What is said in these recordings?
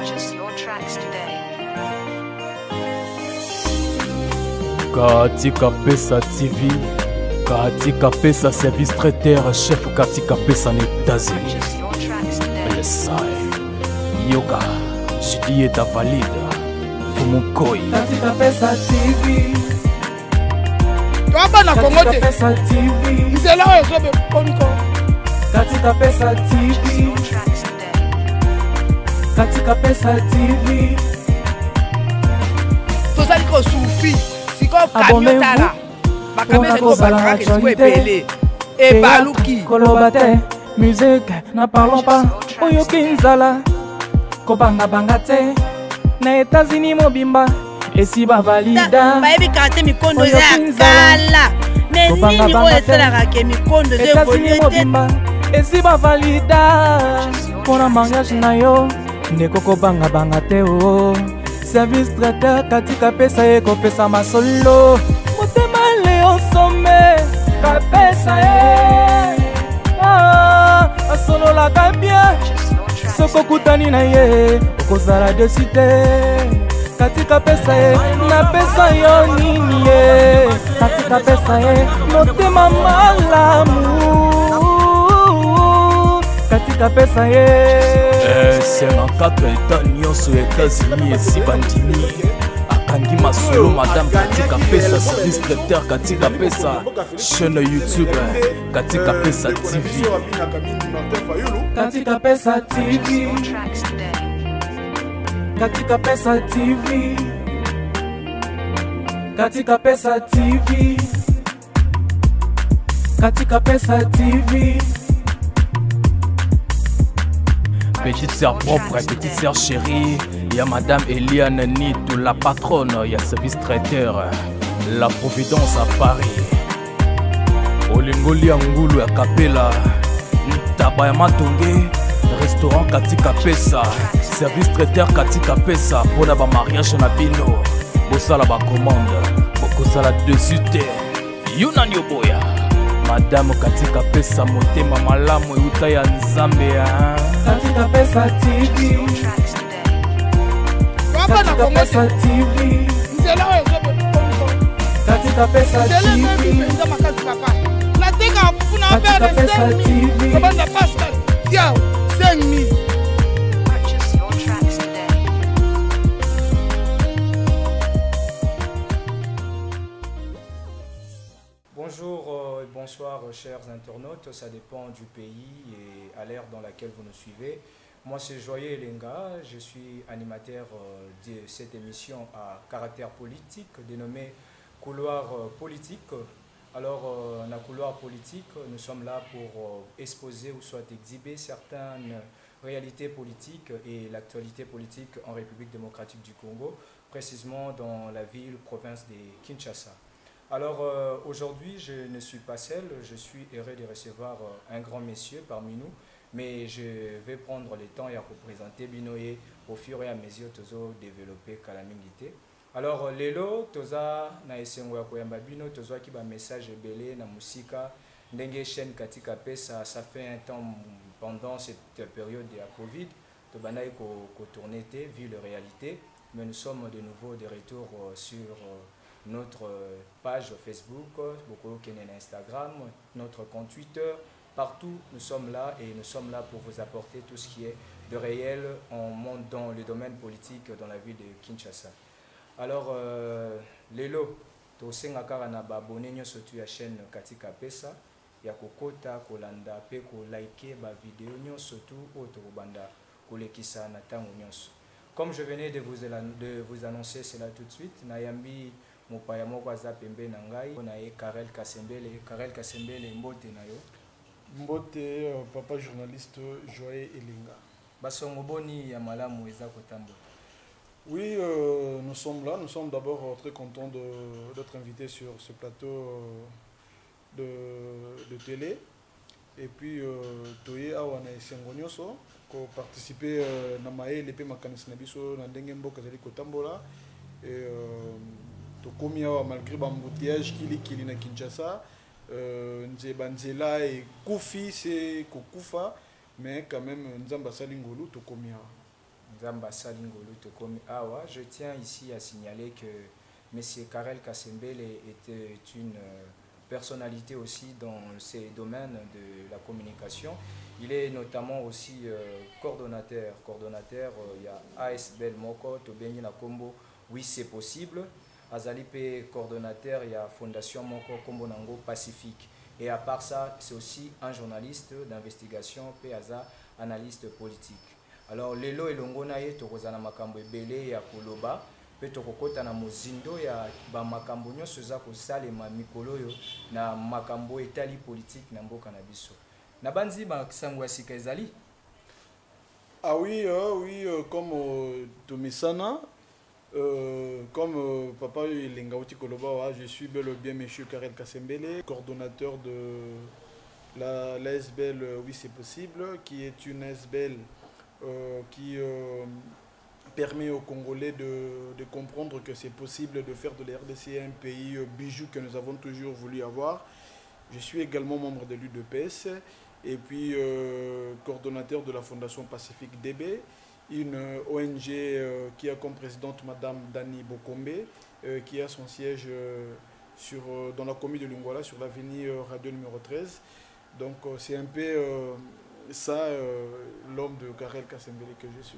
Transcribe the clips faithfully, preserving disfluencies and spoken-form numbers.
Purchase your tracks today. Katika Pesa T V, Katika Pesa Service Traiteur, chef Katika Pesa en États-Unis. Purchase your tracks today. Lesai, Yoga, Jidi est valide, Fumukoi. Katika Pesa T V. Twaba na Kongote. Katika Pesa T V. Nzela oyo zobe poniko. Katika Pesa T V. Your tracks today. Katika Pesa T V. Tozali ko sufi. Siko kamyo tala. Bakameza ko balaka ke siko epele. E baluki. Kolobate, musique, na parlons pas. Oyo kinzala. Kobanga banga te. Na États-Unis mobimba. Esi ba valida. Baebi kante mikondo za kala. Neni oyo esalaka ke mikondo za États-Unis mobimba. Esi ba valida. Pona mariage na yo. Ndeko kobanga banga te o. Service traiteur Katika Pesa eko pesa masolo. Motema leo some Kapesa e. Ah, asolo la kabia. Soko kutani na ye. Okozala de cité. Katika Pesa e. Na pesa yo nini ye. Katika Pesa e. Motema malamu. Katika Pesa e. cinquante-quatre États nyonso États-Unis esi bandimi akangi masolo madame Katika Pesa service traiteur Katika Pesa chaîne YouTube Katika Pesa T V. Katika Pesa T V. Your tracks today. Katika Pesa T V. Katika Pesa T V. Katika Pesa T V. Petite sœur propre, petite sœur chérie, il y a madame Eliane Nitou, la patronne, il y a service traiteur, la Providence à Paris. Olingoli Angulu à Kapela, Ntaba Matonge, restaurant Katika Pesa, service traiteur Katika Pesa, pour la mariage na bino, bosala ba commande, bokosala dessus te, Yuna Nyoboya. Madame Katika Pesa motema malamu euta ya nzambe ya Katika Pesa T V. Twaba na Katika Pesa Kongote. T V. Nzela oyo zobe poniko. Katika Pesa T Nzela mebi V. penza makasi papa. Natenga kuna Katika bere Pesa T V. Kabanda Pascal. Tiao, cinq mille. Purchase your tracks today. Bonjour euh, et bonsoir euh, chers internautes, ça dépend du pays et à l'ère dans laquelle vous nous suivez. Moi c'est Joyeux Elenga, je suis animateur euh, de cette émission à caractère politique dénommée Couloir euh, politique. Alors euh, dans Couloir politique, nous sommes là pour euh, exposer ou soit exhiber certaines réalités politiques et l'actualité politique en République démocratique du Congo, précisément dans la ville, province de Kinshasa. Alors euh, aujourd'hui, je ne suis pas seul, je suis heureux de recevoir euh, un grand monsieur parmi nous, mais je vais prendre le temps et à représenter Binoye au fur et à mesure tozo développer Kalamingité. Alors lelo toza na esengo ya koyamba bino tozo ki ba message belé na musika ndenge chaîne Katika Pesa ça fait un temps pendant cette période de la Covid to banayi ko ko tourner vu la réalité, mais nous sommes de nouveau de retour euh, sur euh, notre page Facebook, beaucoup qui est Instagram, notre compte Twitter, partout nous sommes là et nous sommes là pour vous apporter tout ce qui est de réel en monde dans le domaine politique dans la ville de Kinshasa. Alors, euh, lelo, to senga kara na ba abonné nyoso tu ya chaîne Katika Pesa, ya kokota kolanda pe ko like ba vidéo nyoso tu auto banda kolekisa na tango nyoso. Comme je venais de vous de vous annoncer cela tout de suite, Nayambi mopaya moko aza pembe na ngai na ye Karel Kasembele. Karel Kasembele mbote na yo. Mbote euh, papa journaliste Joyeux Elenga. Basongo boni ya malamu eza kotambola. Oui, euh, nous sommes là. Nous sommes d'abord euh, très contents d'être invités sur ce plateau euh, de, de télé. Et puis, Toye Awana et Sengonyoso, qui ont participé à Namae, l'épée Makanis Nabiso, Nandengembo, Kazali Kotambola. Et Tokomi Awa, malgré l'embouteillage qui est à Kinshasa, Nzebanzela et Koufi, c'est Kokufa, mais quand même, Nzamba Salingolu, Tokomi Awa. Nzamba Salingolo Tokomi Awa. Je tiens ici à signaler que M. Karel Kasembele était une euh, personnalité aussi dans ces domaines de la communication. Il est notamment aussi euh, coordonnateur. Coordonnateur, euh, il y a A S Bel Moko, Tobengi Nakombo, oui c'est possible. Azalipe coordonnateur, il y a Fondation Moko Kombo Nango Pacifique. Et à part ça, c'est aussi un journaliste d'investigation, Péaza, analyste politique. Alors, lelo elongo na ye tokozana makambo ebele ya koloba, pe tokokota na mozindo ya ba makambo nyonso eza kosalema mikolo oyo na makambo etali politique na mboka na biso. Na banzi ba sango ya sika ezali? Ah oui, euh, oui, euh, comme euh, Tomisana, euh, comme euh, Papa Lengauti Koloba, je suis bel et bien Monsieur Karel Kasembele, coordonnateur de la, la S B L, euh, oui c'est possible, qui est une S B L euh, qui euh, permet aux Congolais de, de comprendre que c'est possible de faire de la R D C un pays euh, bijou que nous avons toujours voulu avoir. Je suis également membre de l'U D P S et puis euh, coordonnateur de la Fondation Pacifique D B, une euh, O N G euh, qui a comme présidente Madame Dani Bokombe, euh, qui a son siège euh, sur, euh, dans la commune de Lingwala, sur l'avenue euh, Radio numéro treize. Donc euh, c'est un peu euh, ça, euh, l'homme de Karel Kasembele que je suis.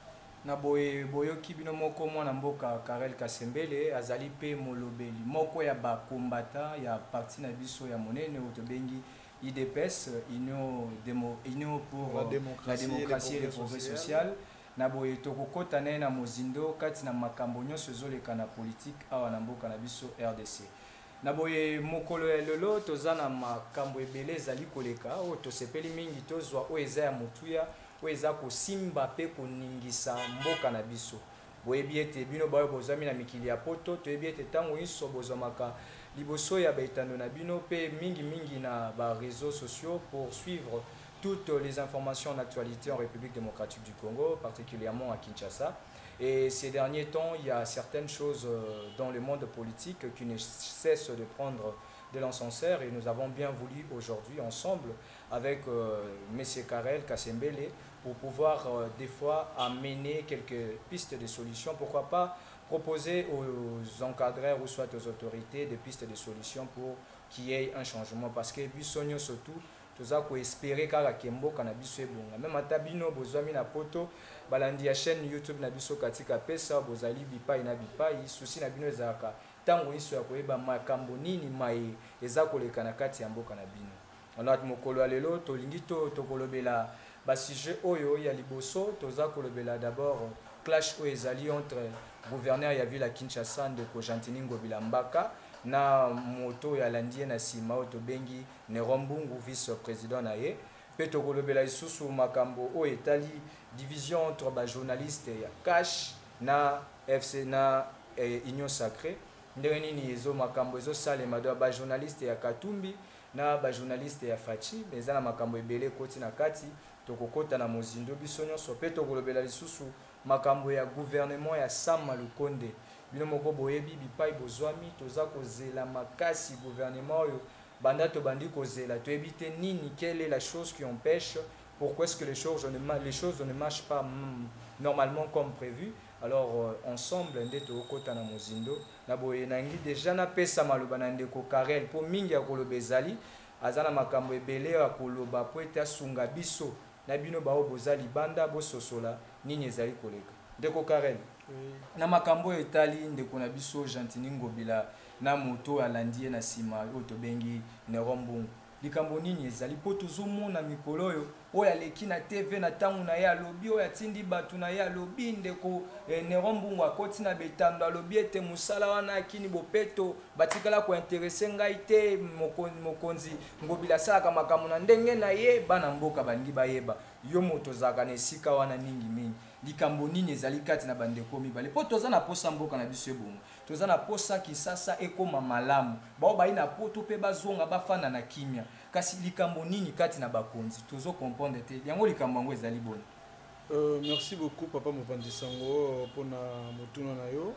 Na boye boyoki bino moko mwana mboka Karel Kasembele azali pe molobeli moko ya ba combattant ya parti na biso ya monene otobengi I D P S, Union Demo, Union pour la démocratie, la démocratie et le progrès social. Na boye tokokota na na mozindo kati na makambo nyonso ezoleka na politique awa na mboka na biso R D C. Na boye mokolo ya lelo toza na makambo ebele ezali koleka o tosepeli mingi tozwa o eza ya motuya o eza kosimba pe koningisa mboka na biso. Boyebi ete bino bayo bozami na mikili ya poto toyebi ete ntango nyonso bozwamaka liboso ya baetando na bino pe mingi mingi na ba réseaux sociaux pour suivre toutes les informations d'actualité en République démocratique du Congo, particulièrement à Kinshasa. Et ces derniers temps, il y a certaines choses dans le monde politique qui ne cessent de prendre de l'encenseur et nous avons bien voulu aujourd'hui ensemble avec euh, M. Karel Kasembele pour pouvoir euh, des fois amener quelques pistes de solutions. Pourquoi pas proposer aux encadreurs ou soit aux autorités des pistes de solutions pour qu'il y ait un changement. Parce que Bissonio surtout, tout ça espérer kaka kembo kanabiso ebonga. Même atabino bozwami na poto balandi ya chaîne YouTube na biso katika pesa bozali bipai na bipai souci na bino ezaka tango iso ya koyeba makambo nini mai eza koleka na kati ya mboka na bino. Alors mokolo lelo tolingi to tokolobela ba sujet oyo ya liboso toza kolobela d'abord clash oyo ezali entre gouverneur ya ville ya Kinshasa ndeko Jantini Ngobila Mbaka na moto ya landie na sima oto bengi Nerombungu vice-président na ye pe tokolobela isusu makambo o etali division entre ba journaliste ya Cash na F C na eh, Union Sacrée ndenge nini ezo makambo ezo salema do ba journaliste ya Katumbi na ba journaliste ya Fachi eza na makambo ebele koti na kati tokokota na mozindo biso nyonso pe tokolobela lisusu makambo ya gouvernement ya Sama Lukonde bino moko boyebi bipai bozwami toza kozela makasi gouvernement oyo banda to bandi kozela toyebi te nini quelle est la chose qui empêche pourquoi est-ce que les choses ne les choses ne marchent pas mm, normalement comme prévu. Alors euh, ensemble nde tokota na mozindo na boye nangi déjà na pesa maloba na ndeko Karel po mingi ya koloba ezali azana makambo ebele ya koloba po ete asunga biso na bino bao bozali banda bososola nini ezali koleka ndeko Karel. Oui. Na makambo etali ndeko na biso Jantini Ngobila na moto alandie na sima oyo tobengi Nerombungu likambo nini ezali po tozomona mikolo oyo oyo aleki na T V na ntango na ye alobi oyo atindi bato na ye alobi ndeko eh, Nerombungu akoti na betando alobi ete mosala wana akini bopeto batikala kointerese ngai te mokonzi Ngobila asalaka makambo na ndenge na ye bana mboka balingi bayeba yo moto ozalaka na esika wana mingi mingi likambo nini ezali kati na bandeko mibale po toza na posa mboka na biso ebongo toza na posa Kisasa ekoma malamu bao bayi na poto pe bazonga bafana na kimia kasi likambo nini kati na bakonzi tozo comprendre te yango likambo yango ezali bona. Euh, merci beaucoup Papa Mopandi Sango pour na motuna na yo.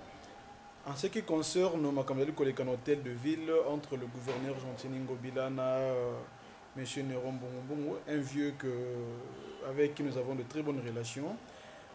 En ce qui concerne makambo koleka na hôtel de ville entre le gouverneur Jantini Ngobila na euh, Monsieur Nerombungu, un vieux que, avec qui nous avons de très bonnes relations.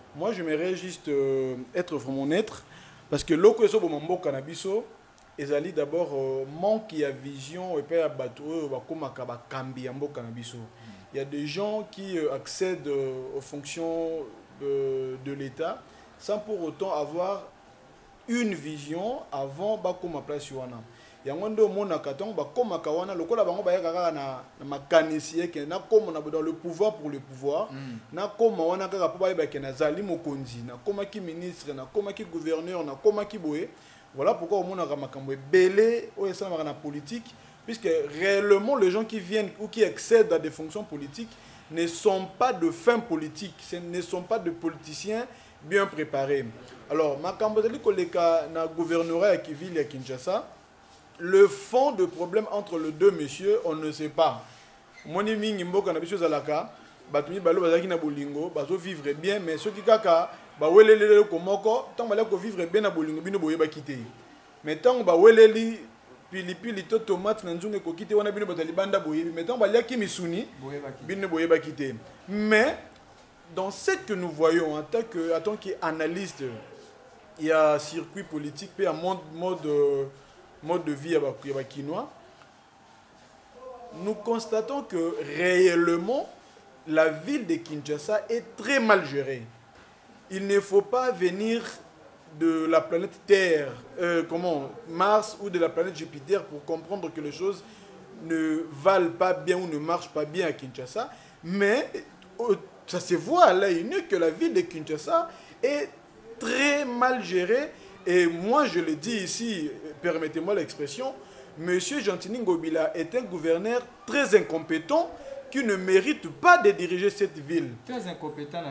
moi j'aimerais juste euh, être vraiment net parce que loko eso bomambo cannabis ezali d'abord euh, manque ya vision et puis bato bakomaka bakambi ya mboka na biso. Il y a des gens qui euh, accèdent euh, aux fonctions euh, de l'État sans pour autant avoir une vision avant bakoma place wana. Yango ndo mona katongo bakomaka wana lokola bango bayaka kaka na makanisi yeke na koma na dans le pouvoir pour le pouvoir na koma wana kaka po bayeba ke na zali mokonzi na koma ki ministre na koma ki gouverneur na koma ki boye. Voilà pourquoi au monde a makambo belé au esala na politique puisque réellement les gens qui viennent ou qui accèdent à des fonctions politiques ne sont pas de fins politiques, ce ne sont pas de politiciens bien préparés. Alors makambo zali koleka na gouvernorat qui ville à Kinshasa, le fond de problème entre les deux messieurs, on ne sait pas. Moni mingi mboka na biso zalaka, batumi balo bazaki na bolingo, bazo vivre bien mais ceux qui kaka ba welelele komoko tant ba ko vivre bien na bolingo bino boye ba quitter mais tant ba weleli pili pili to tomate na nzungu ko quitter wana bino batali banda boye mais tant ba liaki misuni bino boye ba quitter. Mais dans ce que nous voyons en tant que en tant qu'analyste, il y a circuit politique puis un mode mode mode de vie à ba kinois, nous constatons que réellement la ville de Kinshasa est très mal gérée. Il ne faut pas venir de la planète Terre, euh, comment, Mars ou de la planète Jupiter pour comprendre que les choses ne valent pas bien ou ne marchent pas bien à Kinshasa. Mais oh, ça se voit à l'œil nu que la ville de Kinshasa est très mal gérée. Et moi, je le dis ici, permettez-moi l'expression, M. Gentini Ngobila est un gouverneur très incompétent qui ne mérite pas de diriger cette ville. Très incompétent.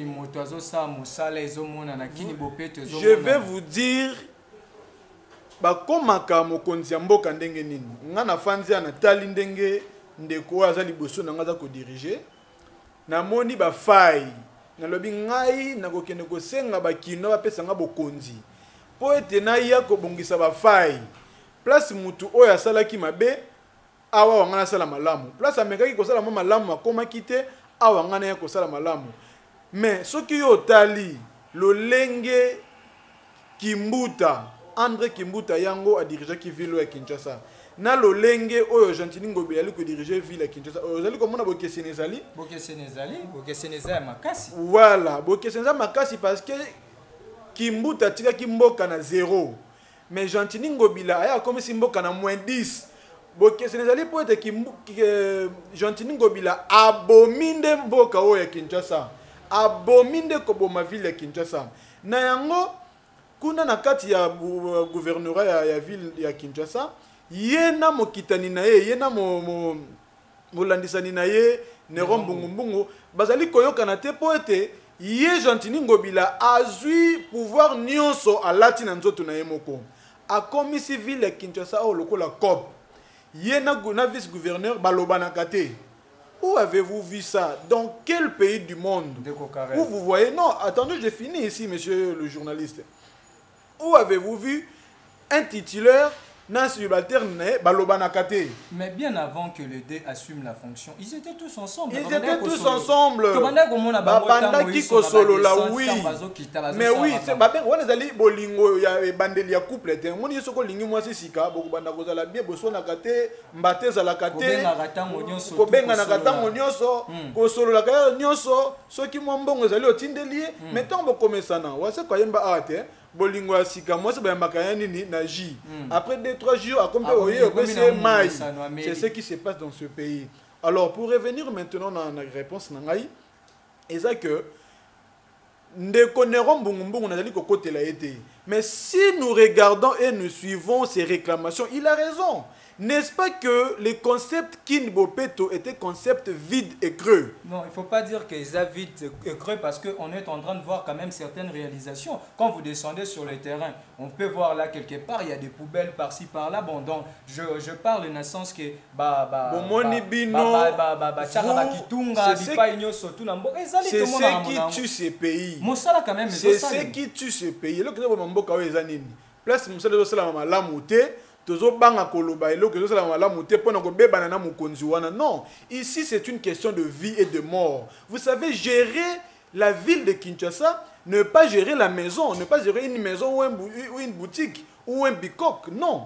Je vais vous dire, bakomaka mokonzi ya mboka ndenge nini. Nga na fanzi na tali ndenge ndeko azali boso na ngaza ko diriger. Na moni ba fai. Na lobi ngai na ko kende ko senga ba kino ba pesa nga bokonzi. Po ete na ya ko bongisa ba fai. Place mutu oya salaki mabe. Awa wangana sala malamu. Place amekaki ko sala malamu akoma kite awa wangana ya ko sala malamu. Mais soki yo tali lolenge Kimbuta André Kimbuta yango a dirigé ki ville ya Kinshasa. Na lolenge oyo Gentini Ngobila ali ko diriger ville ya Kinshasa. Ozali komona bokeseni ezali? Bokeseni ezali, bokeseni ezali makasi. Voilà, bokeseni ezali makasi parce que Kimbuta tika kimboka na zéro. Mais Gentini Ngobila aya comme si mboka na moins dix. Boke senezali po ete ki Gentini Ngobila abominde mboka oyo ya Kinshasa, abominde ko boma ville ya Kinshasa. Na yango kuna na kati ya gouvernorat ya, ya ville ya Kinshasa, yena mokitani na ye, yena mo mo molandisani na ye ne rombungumbungu bazali koyoka te po ete ye Gentini Ngobila azui pouvoir nyonso alati na nzoto na ye moko. Akomisi ville ya Kinshasa o lokola cop. Yena na vice-gouverneur Balobana Kate. Où avez-vous vu ça? Dans quel pays du monde? Où vous voyez? Non, attendez, j'ai fini ici, monsieur le journaliste. Où avez-vous vu un titulaire subalterne Balobana Kate? Mais bien avant que le D assume la fonction, ils étaient tous ensemble. Ils étaient tous ensemble. Babanda Kiko Solo là, oui. Mais oui, c'est babé. On est allé bolingo ya bandeli ya couple. Mon Dieu, ce qu'on lingi moi c'est sika. Beaucoup banda koza la bien boso na kate, mbate za la kate. Kobenga na kata monyoso. Kosolo la kaya nyoso. So ki mwambongo zali otindeli. Mais tant boko mesana. Wase kwa yemba ate. Bolingo ya sika moi c'est bayambaka nini na J. Après deux trois jours à combien oye c'est mai. C'est ce qui se passe dans ce pays. Alors pour revenir maintenant dans la réponse nangai, et ça que ndeko nerombungumbungu nazali kokote la été. Mais si nous regardons et nous suivons ces réclamations, il a raison. N'est-ce pas que les concepts Kinbopeto étaient concepts vides et creux? Non, il ne faut pas dire qu'ils sont vides et creux parce qu'on est en train de voir quand même certaines réalisations. Quand vous descendez sur le terrain, on peut voir là quelque part, il y a des poubelles par-ci par-là. Bon, donc je, je parle dans le sens que c'est ce qui tue ces pays. C'est ce qui tue ces pays. Place non, ici c'est une question de vie et de mort. Vous savez, gérer la ville de Kinshasa ne pas gérer la maison, ne pas gérer une maison ou, un bou ou une boutique ou un bicoque, non.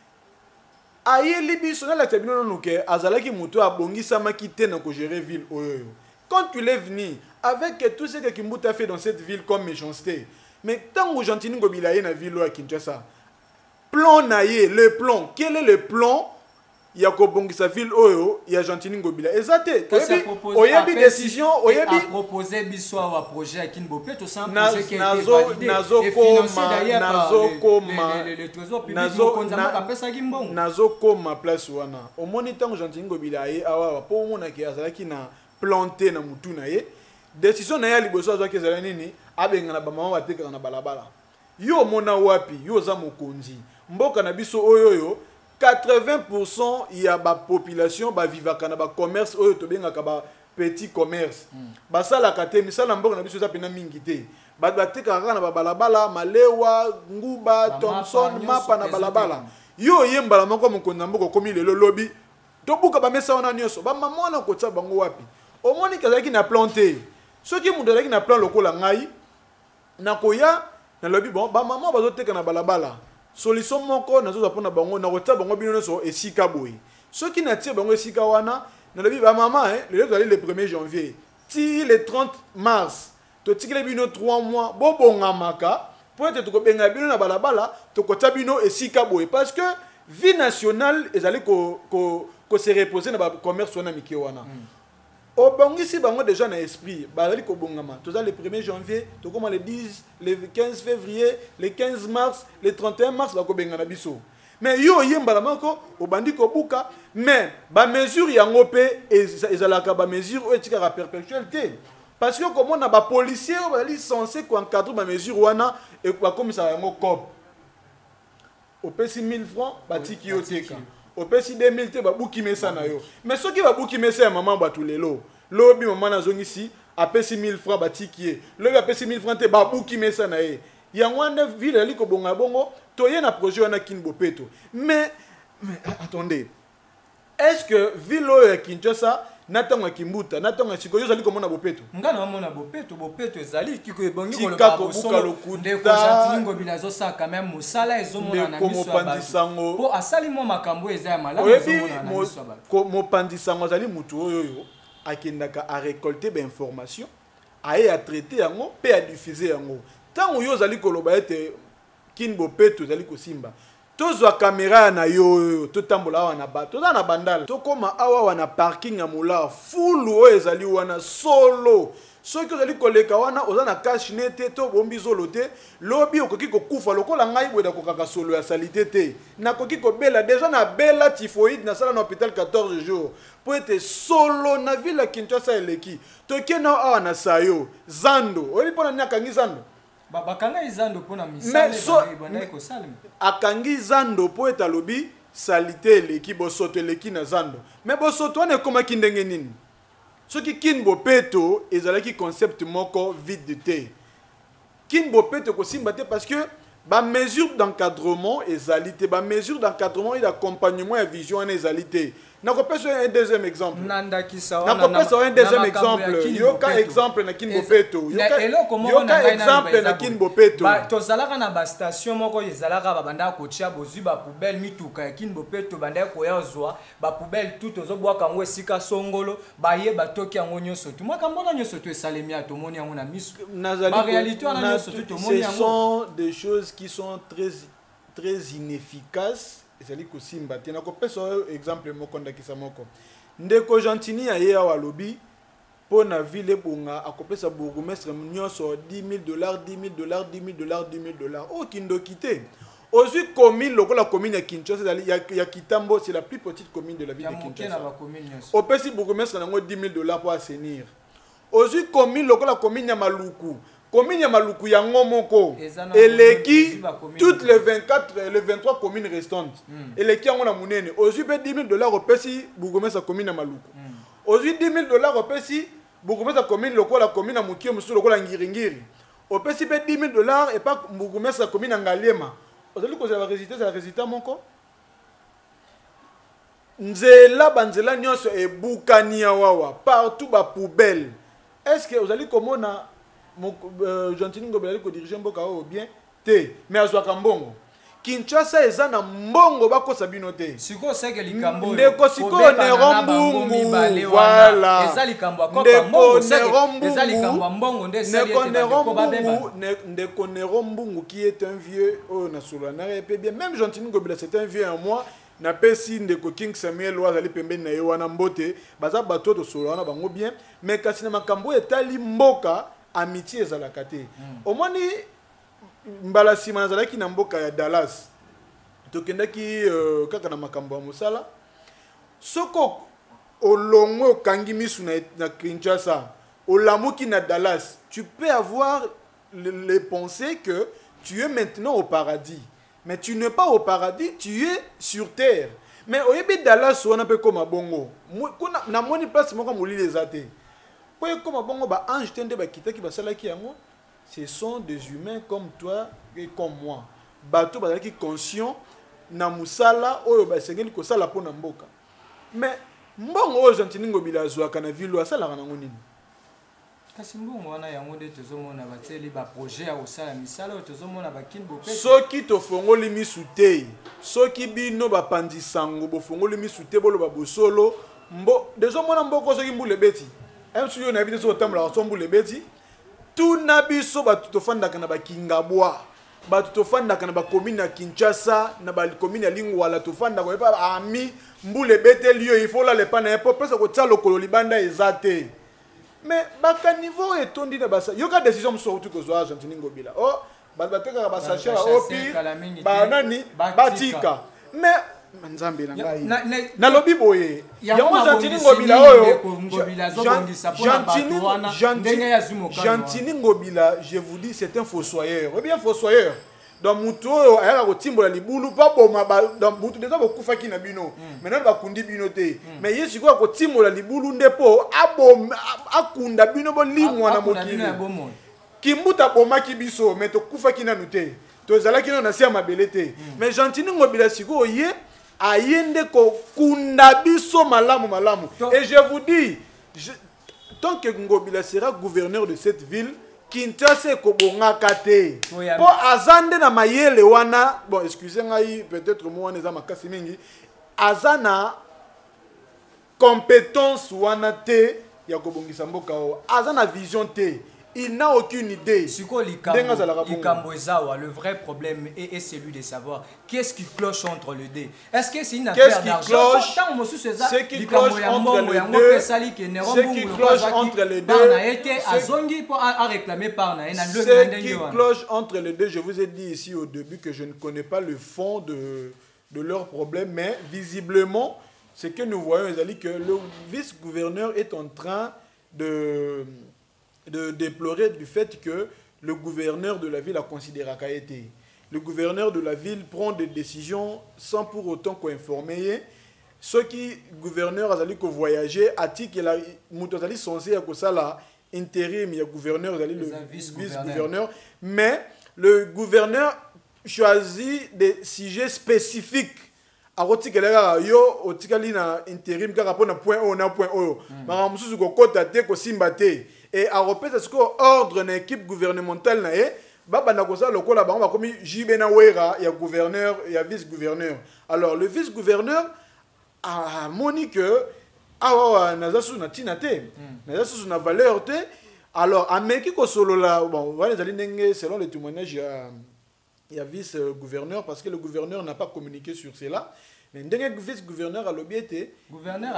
Aïe libiso na la tabino no ke azalaki muto abongisa makite na ko gérer ville oyo. Quand tu l'es venu avec tout ce que Kimbuta a fait dans cette ville comme méchanceté, mais tant que Gentini Ngobila est dans la ville à Kinshasa, plan naïe, le plan, quel est le plan? Il y a Kobongisa ville oyo, il y a Gentini Ngobila. Exact. Il y a des décisions, il y a des proposé biso un projet à Kinbopé, tout ça un Nazo- projet qui a été Nazo- validé Nazo et financé Koma- d'ailleurs par Nazo le- Koma- le- le- le trésor public. Nazo- Mokonza na- Maka pesa Kimbongo. nazo koma place wana omoni ntango Gentini Ngobila ye awa po omonaki azalaki na planté na mutu na ye décision na ye ya liboso azwaki ezala nini abenga na bamama batekaka na balabala yo omona wapi yo oza mokonzi mboka na biso oyo oyo quatre-vingts pour cent ya bapopulation bavivaka na bacommerce oyo tobengaka ba petit commerce basalaka te misala na mboka na biso eza mpena mingi te bato batekaka kaka na babalabala malewa nguba Ba thomson mapa, mapa na nyonso balabala yo oye mbala moko mokonzi na mboka okomi lelo lobi tobuka bamesa wana nyonso bamama wana kotia bango wapi omoni kazalaki na plan te soki moto azalaki na plan lokola ngai nakoya nalobi bon bamama bazoteka na balabala solution moko nazozwa mpona bango nakotia bango bino nyonso esika boye soki natie bango esika wana nalobi bamama lelo tozali le premier janvier ti le trente mars totikile bino trois mois bobongamaka po ete tokobenga bino na balabala tokotia bino esika boye parce que vie nationale ezali ko, ko, ko se reposer na bacommerce wana mike wana obongisi bango déjà na esprit bazali kobongama toza le premier janvier tokoma le dix le quinze février le quinze mars le trente et un mars bakobenga na biso mais yo yembala moko obandi kobuka mais bamesure yango mpe ezalaka bamesure oyo etikaka perpétuelle te parce que komona bapolicier oyo bazali censé koencadre bamesure wana bakomisaka yango cop opesi mille francs batiki yo teka opesi deux mille te babuki mesa na yo mais soki babuki mesa ya mama bato lelo lobi mama nazongisi apesi mille francs batiki ye lobi apesi mille francs te babuki mesa na ye yango wana ville ali kobonga bongo toye na projet wana Kinbopeto mais mais attendez est-ce que ville oyo ya Kinshasa natango Kimbuta natango siko yo zali komona Bopeto ngana wamona Bopeto Bopeto ezali kiko ebongi Tika koloba kobuka bosomo lokuta. ndeko Gentini Ngobila zo quand même musala ezomona na Ndeko miso ya mopandisango. bato po asali mo makambo eza ya malamu oyebi ezomona na miso ya bato mo- mopandisango azali mutu oyo oyo akendaka a récolter bainformation aye a traiter yango mpe a diffuser yango ntango yo ozali koloba ete Kinbopeto ezali kosimba tozwa kamera na yo oyo totambola awa na bato toza na bandala tokoma awa wana parking ya molar fulu oyo ezali wana solo soki ozali koleka wana oza na cash nete to bombi zolo te lobi okoki kokufa lokola ngai boye nakokaka solo ya salite te nakoki kobela deja na bela typhoïde nasala na hôpital quatorze jours po ete solo na ville ya Kinshasa eleki tokie na awa na sayo zando oyebi mpona nini akangi zando Ba- bakanga izando mpona Mais misala so- ebandaki kosalema akangi zando po ete alobi salite eleki bosoto eleki na zando mais bosoto wana ekomaki ndenge nini soki Kinbopeto ezalaki concept moko vide te Kinbopeto kosimba te parce que bamesure d'encadrement ezali te bamesure d'encadrement et d'accompagnement ya vision wana ezali te nakopesa un deuxième exemple nandakisa wana nakopesa un deuxième na makambo ya exemple Kinbopeto. yoka exemple na Kinbopeto Na yoka eloko moko na yoka ngai nani exemple eza na boye. Kinbopeto Ba- tozalaka na bastation moko ezalaka babandaka kotia bozwi bapoubele mituka ya Kinbopeto bandaki koya ozwa bapoubele tu tozobwaka yango esika songolo baye batoki yango nyonso tu makambo wana nyonso to esalemi ya tomoni yango na miso Nazali Ba ko- réalité wana na- nyonso tu tomoni ce yango sont des choses qui sont très très inefficaces ezali kosimba te nakopesa oyo exemple moko ndakisa moko ndeko Gentini aye awa alobi mpo na ville ebonga akopesa bourgmestre nyonso dix mille dollars dix mille dollars dix mille dollars dix mille dollars oyo kindoki te ozwi commune lokola commune ya Kinshasa ezali ya, ya Kitambo c'est la plus petite commune de la ville ya de moke na Kinshasa bakomine nyonso opesi bourgmestre nango dix mille dollars pour assainir ozwi commune lokola commune ya Maluku commune ya Maluku yango moko Eza na eleki ozwi ba commune toutes les vingt-quatre les vingt-trois communes restantes Mm. eleki yango na munene ozwi pe dix mille dollars opesi bourgmestre commune ya Maluku Mm. ozwi dix mille dollars opesi bourgmestre commune lokola commune ya Mukie mosusu lokola Ngiringiri opesi pe dix mille dollars et pas bourgmestre commune ya Ngaliema ozali kozala résultat za résultat moko nzela banzela nyonso ebukani ya wawa partout ba poubelle est-ce que ozali komona Gentini Ngobila ali ko diriger mboka o bien te mais azwaka mbongo Kinshasa eza na mbongo bakosa bino te siko seke likambo ndeko siko nero mbungu voilà eza likambo akopa mbongo seke eza likambo mbongo nde sali ndeko nero mbungu ndeko nero mbungu qui est un vieux oh na solo na repé bien même Gentini Ngobila c'est un vieux à moi na pesi ndeko King Samuel wazali pembeni na ye wana mbote baza bato to solo wana bango bien mais kasi na makambo etali mboka amitié ezalaka te omoni mbala sima nazalaki na mboka ya Dallas tokendaki uh, kaka na makambo ya mosala soko olongwe okangi misu na, na Kinshasa olamuki na Dallas tu peux avoir les le pensées que tu es maintenant au paradis mais tu n'es pas au paradis tu es sur terre mais oyebi Dallas wana pe koma bongo kuna na moni place moko molili ezate po koma bongo ba ange tende ba kitaki basalaki yango. Ce sont des humains comme toi et comme moi. Bato bazalaki conscient na musala oyo basengeli ko sala pona mboka. Mais mbongo oyo Gentini Ngobila azwaka na ville asala kana ngonini. Kasi mbongo wana yango de tozomona bateli ba projet ya osala misala oyo tozomona bakini bopesa. Soki to fongoli misute, soki bino bapandisango bo fongoli misute bolo ba bosolo, mbo dezomona mboko soki mbule beti. Même si on habite sur le temple la mbule beti. Tout nabiso batu tofandaka na bakingabwa batu tofandaka na bakomine ya Kinshasa na bakomine ya Lingwala tofandaka epa ami mbule bete liyo il faut la le pana epo pesa ko tia lokolo libanda ezate mais baka niveau etondi na basa yoka décision mso tu ko zo Gentini Ngobila oh bateka ba sachet ba opi ba nani batika mais Nzambe na ngai na lobi boye yango Gentini Ngobila oyo Gentini Ngobila je vous dis c'est un fossoyeur ou bien fossoyeur donc muto oyo ayaka kotimbola libulu pa boma donc muto déjà bokufa ki na bino maintenant bakundi bino te mais yesu ko kotimbola libulu ndepo abom akunda bino bo limwa na mokili kimbuta boma ki biso mais to kufa ki na nute to zalaki na sia mabele te mais Gentini Ngobila siko ye ayende ko kunda biso malamu malamu et je vous dis je, tant que Ngobila sera gouverneur de cette ville Kinshasa ko bongaka te po azande na mayele wana bon excusez ngai peut-être moi wana za makasi mingi azana compétence wana te ya ko bongisa mboka o azana vision te. Il n'a aucune idée. Le vrai problème est, est celui de savoir qu'est-ce qui cloche entre les deux. Est-ce que c'est une affaire d'argent? Ce qui cloche entre les deux, ce qui cloche entre les deux, ce qui cloche entre les deux, je vous ai dit ici au début que je ne connais pas le fond de, de leurs problèmes, mais visiblement, ce que nous voyons, c'est que le vice-gouverneur est en train de... de déplorer du fait que le gouverneur de la ville a considéré qu'a été. Le gouverneur de la ville prend des décisions sans pour autant qu'on informe. Ceux qui gouverneur a dit que voyager, a dit que la moutazali censé à ça là intérim, il y a gouverneur, le vice-gouverneur, mais le gouverneur choisit des sujets spécifiques. A rotikela yo otikali na intérim car rapport na point O na point O. Ba mususu ko kota te ko simba te. Et à repéter ce qu'on ordre une équipe gouvernementale na e baba na kosa lokola ba ba komi Jibena Wera ya gouverneur ya vice-gouverneur. Alors le vice-gouverneur a moni que ah nazasu na tinate nazasu na valeur te. Alors ameki ko solo la bon voilà selon les témoignages il y a vice-gouverneur parce que le gouverneur n'a pas communiqué sur cela. Mais le vice-gouverneur a l'obéité. Gouverneur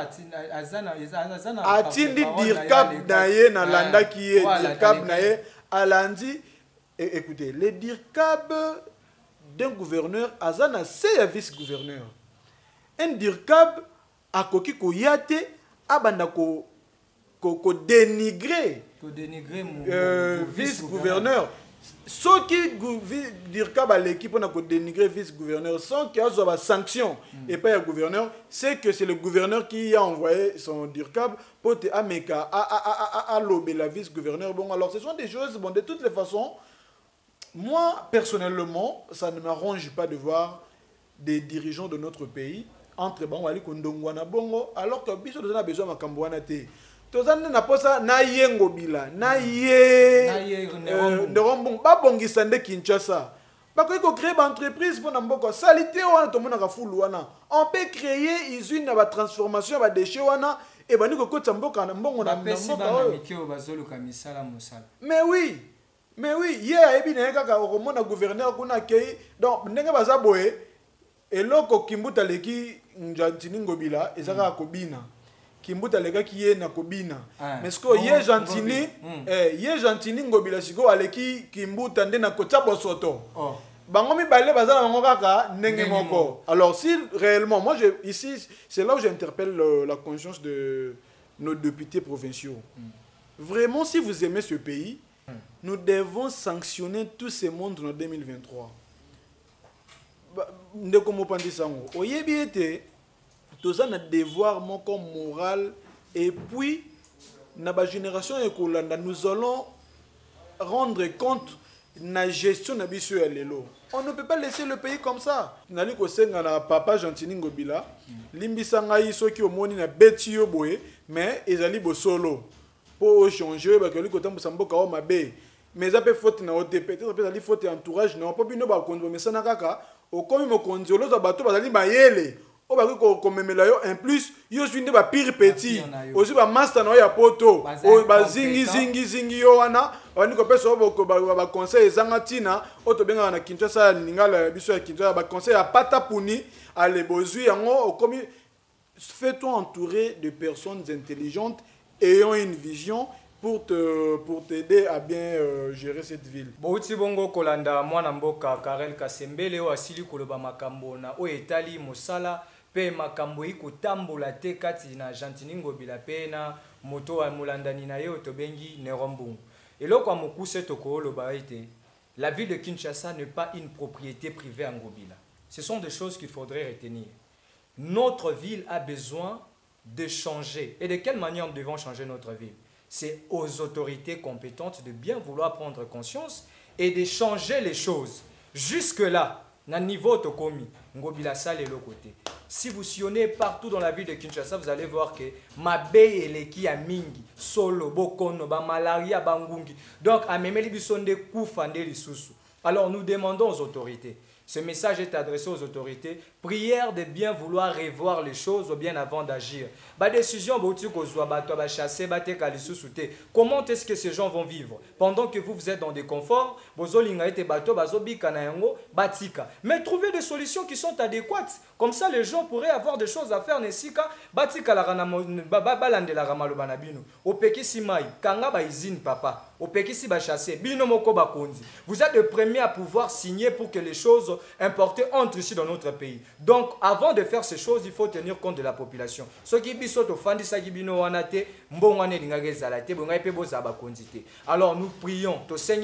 a tindi dirkab naye na landa qui est dirkab naye alandi. Écoutez, le dirkab d'un gouverneur azana c'est un vice-gouverneur. Un dirkab a koki ko yate abanda ko ko dénigrer vice-gouverneur. Ceux qui disent que l'équipe a dénigré vice-gouverneur sans qu'il y ait une sanction et pas un gouverneur, c'est que c'est le gouverneur qui a envoyé son dirkab pour te amener à lober la vice-gouverneur. Bon, alors ce sont des choses, bon, de toutes les façons, moi, personnellement, ça ne m'arrange pas de voir des dirigeants de notre pays entre Bango Ali Kondongwana Bongo, alors que Biso a besoin de Makambouana. tozane na posa na ye Ngobila na ye Nerombong babongisa nde Kinshasa bakoki ko créer ba entreprise pour na mboko salité wana to mona ka fulu wana on peut créer usine na ba transformation ba déchets wana et bani ko kota mboka na mbongo na mboka mais oui mais oui hier ebi na kaka okomona gouverneur kuna kei donc ndenge baza boye eloko kimbuta leki Njantini Ngobila ezaka kobina Kimbuta lega ki ye na kobina mais ce que ye Jantini eh ye Jantini Ngobila siko aleki Kimbuta nde na kota bosoto bango mi balé bazala bango kaka ndenge moko. Alors si réellement moi je ici c'est là où j'interpelle le, la conscience de nos députés provinciaux. Vraiment si vous aimez ce pays, nous devons sanctionner tous ces mondes en deux mille vingt-trois. Ndeko mopandi sango oyebi ete tous un devoir moral et puis na ba génération ekolanda nous allons rendre compte na gestion na biso ya lelo. On ne peut pas laisser le pays comme ça. Nali ko senga na papa Jantini Ngobila limbisa ngai soki omoni na beti yo boye mais ezali bo solo pour changer ba keli ko tambusa mboka o mabe mais ça peut faute na O T P peut-être ezali faute entourage na po bino ba konzo mesana kaka okomi mokonzi oloza bato bazali mayele o ba ko komemela yo en plus yo zwinde ba pire petit ozi ba master na ya poto o ba zingi zingi zingi yo wana wani ko pesa oboko ba conseil ezanga tina o to benga na Kinshasa lingala biso ya Kinshasa ba conseil ya pata puni ale bozui yango okomi fais-toi entourer de personnes intelligentes ayant une vision pour te pour t'aider à bien euh, gérer cette ville. Bouti bongo kolanda mwana mboka Karel Kasembele o asili koloba makambo na o etali mosala pe makambo iko tambola te kati na Jantini Ngobila pe na moto wa mulandani na yo to bengi Nerombong. Et loko amokuse to ko loba ete la ville de Kinshasa n'est pas une propriété privée en Ngobila. Ce sont des choses qu'il faudrait retenir. Notre ville a besoin de changer. Et de quelle manière nous devons changer notre ville? C'est aux autorités compétentes de bien vouloir prendre conscience et de changer les choses. Jusque-là, na niveau Tokomi, Ngobila Sale est le côté. Si vous sillonnez partout dans la ville de Kinshasa, vous allez voir que Mabe et Leki a Mingi, Solo, Bokono, ba Malaria, Bangungi. Donc, à Memeli Bisonde Koufande Lisusu. Alors, nous demandons aux autorités. Ce message est adressé aux autorités. Prière de bien vouloir revoir les choses bien avant d'agir. Ba décision comment est-ce que ces gens vont vivre pendant que vous, vous êtes dans des conforts? Mais trouvez des solutions qui sont adéquates. Comme ça, les gens pourraient avoir des choses à faire. Vous êtes le premier à pouvoir signer pour que les choses importées entrent ici dans notre pays. Donc, avant de faire ces choses, il faut tenir compte de la population. Alors, nous prions.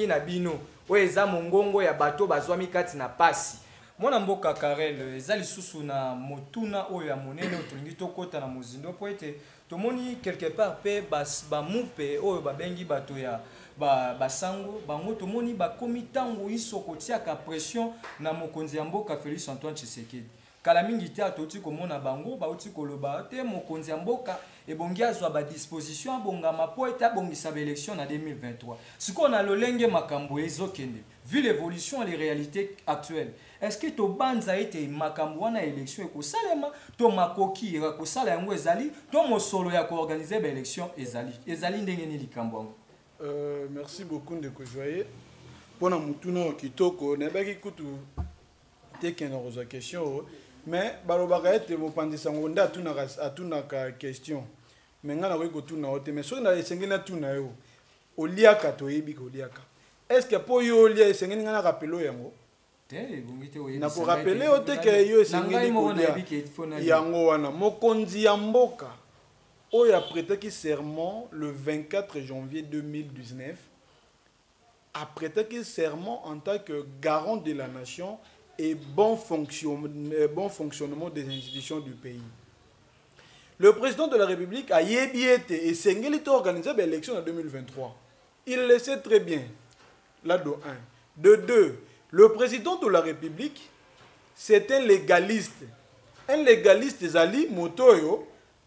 Mwana mboka Karel ezali susu na motuna oyo ya monene otolingi tokota na mozindo po ete tomoni quelque part pe bas ba mupe oyo babengi bato ya ba basango bango tomoni ba komitango isoko tiaka pression na mokonzi ya mboka Félix Antoine Tshisekedi kala mingi te atoti komona bango ba uti koloba te mokonzi ya mboka ebongi azwa ba disposition abongama po ete abongisa ba élection na deux mille vingt-trois siko na lolenge makambo ezokende vu l'évolution et les réalités actuelles. Est-ce que to banza ete makambo wana élection eko salema to makoki ya ko sala yango ezali to mosolo ya ko organiser ba élection ezali ezali ndenge ni likambo yango? Euh merci beaucoup de ko joyer. Pona mutuna kitoko na baki kutu tekena roza question mais balobaka ete mopandisa ngonda atuna atuna ka question. Mais ngana ko tuna ote mais so na esengena tuna yo oliaka to yebi ko liaka. Est-ce que pour yo lia esengeni ngana rapelo yango? Na ko rappeler o te ke yo esengeni ko lia yango wana mokonzi ya mboka oyo a prêté serment le vingt-quatre janvier deux mille dix-neuf a prêté serment en tant que garant de la nation et bon fonctionnement bon fonctionnement des institutions du pays. Le président de la République a yebiete et sengeli to organiser l'élection en deux mille vingt-trois. Il le sait très bien. Là de un. De deux, le président de la République, c'est un légaliste. Un légaliste, Zali Motoyo,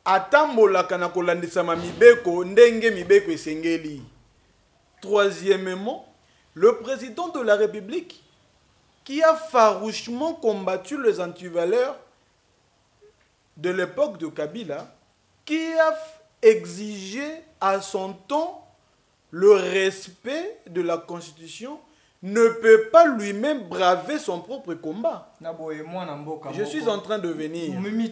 atambolaka na kolandisama mibeko ndenge mibeko esengeli. Troisièmement, le président de la République qui a farouchement combattu les antivaleurs de l'époque de Kabila, qui a exigé à son temps le respect de la Constitution, ne peut pas lui-même braver son propre combat. Je suis en train de venir.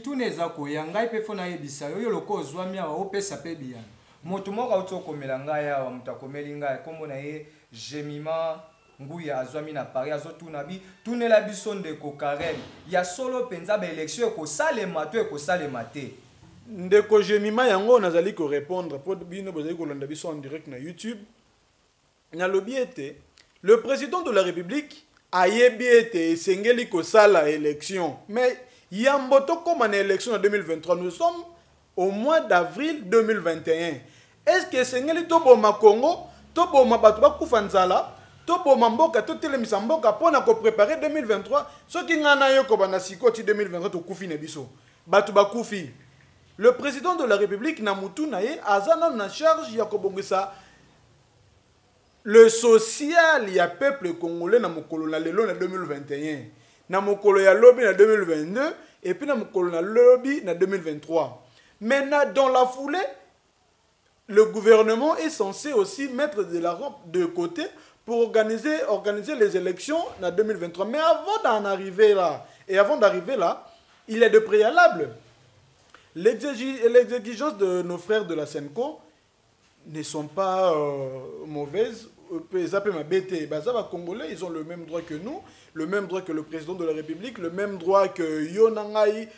Nguya azwami na Paris azotuna bi tunela biso ndeko Karen ya solo penza ba élection ko salema to ko salema te ndeko Jemima yango nazali ko répondre pour bino bozali ko landa biso en direct na YouTube na lobiete le président de la République a yebiete esengeli ko sala élection mais yamboto comme en élection en deux mille vingt-trois nous sommes au mois d'avril deux mille vingt et un est-ce que esengeli to boma Congo to boma bato ba kufanzala Topo mamboka to telemisa mboka pona ko préparer deux mille vingt-trois soki ngana yo ko bana sikoti deux mille vingt-trois to kufi ne biso batu ba kufi le président de la République na mutu na ye azana na charge ya ko bongisa le social ya peuple congolais na mokolo na lelo na deux mille vingt et un na mokolo ya lobi na deux mille vingt-deux et puis na mokolo na lobi na deux mille vingt-trois maintenant dans la foulée le gouvernement est censé aussi mettre de l'argent de côté pour organiser, organiser les élections en deux mille vingt-trois. Mais avant d'en arriver là, et avant d'arriver là, il est de préalable. Les exigences de nos frères de la Senco ne sont pas euh, mauvaises. Les Congolais, ils ont le même droit que nous, le même droit que le président de la République, le même droit que Yonangaï,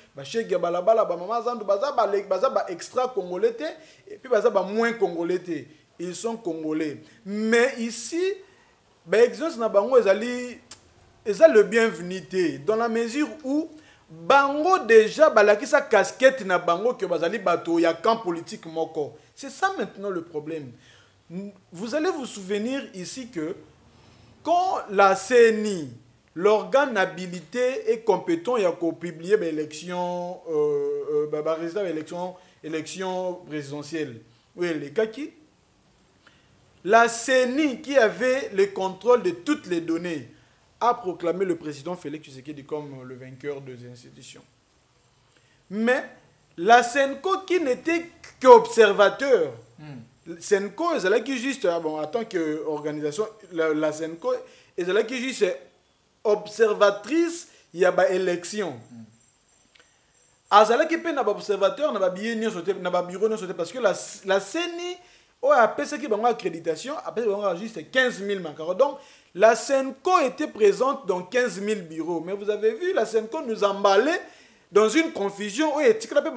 extra congolais, et puis moins congolais. Ils sont congolais. Mais ici, ben exigence na bango ezali eza le bienvenu dans la mesure où bango déjà balakisa casquette na bango que bazali bato ya camp politique moko. C'est ça maintenant le problème. Vous allez vous souvenir ici que quand la C N I, l'organe habilité et compétent ya ko publier l'élection euh euh, bah, résultat élection élection présidentielle. Oui, les kaki la C N I, qui avait le contrôle de toutes les données, a proclamé le président Félix Tshisekedi comme le vainqueur des institutions. Mais la Senco, qui n'était qu'observateur, mm. Senco, c'est là qui juste, bon, en tant qu'organisation, la, la Senco, c'est là qui juste observatrice, il y a une élection. Azala qui peut être observateur, n'a pas bureau, parce que la, la C N I, oh, après ce qui est accréditation, après on a juste quinze mille macarons. Donc, la Senco était présente dans quinze mille bureaux. Mais vous avez vu, la Senco nous emballait dans une confusion. Oui, tu sais,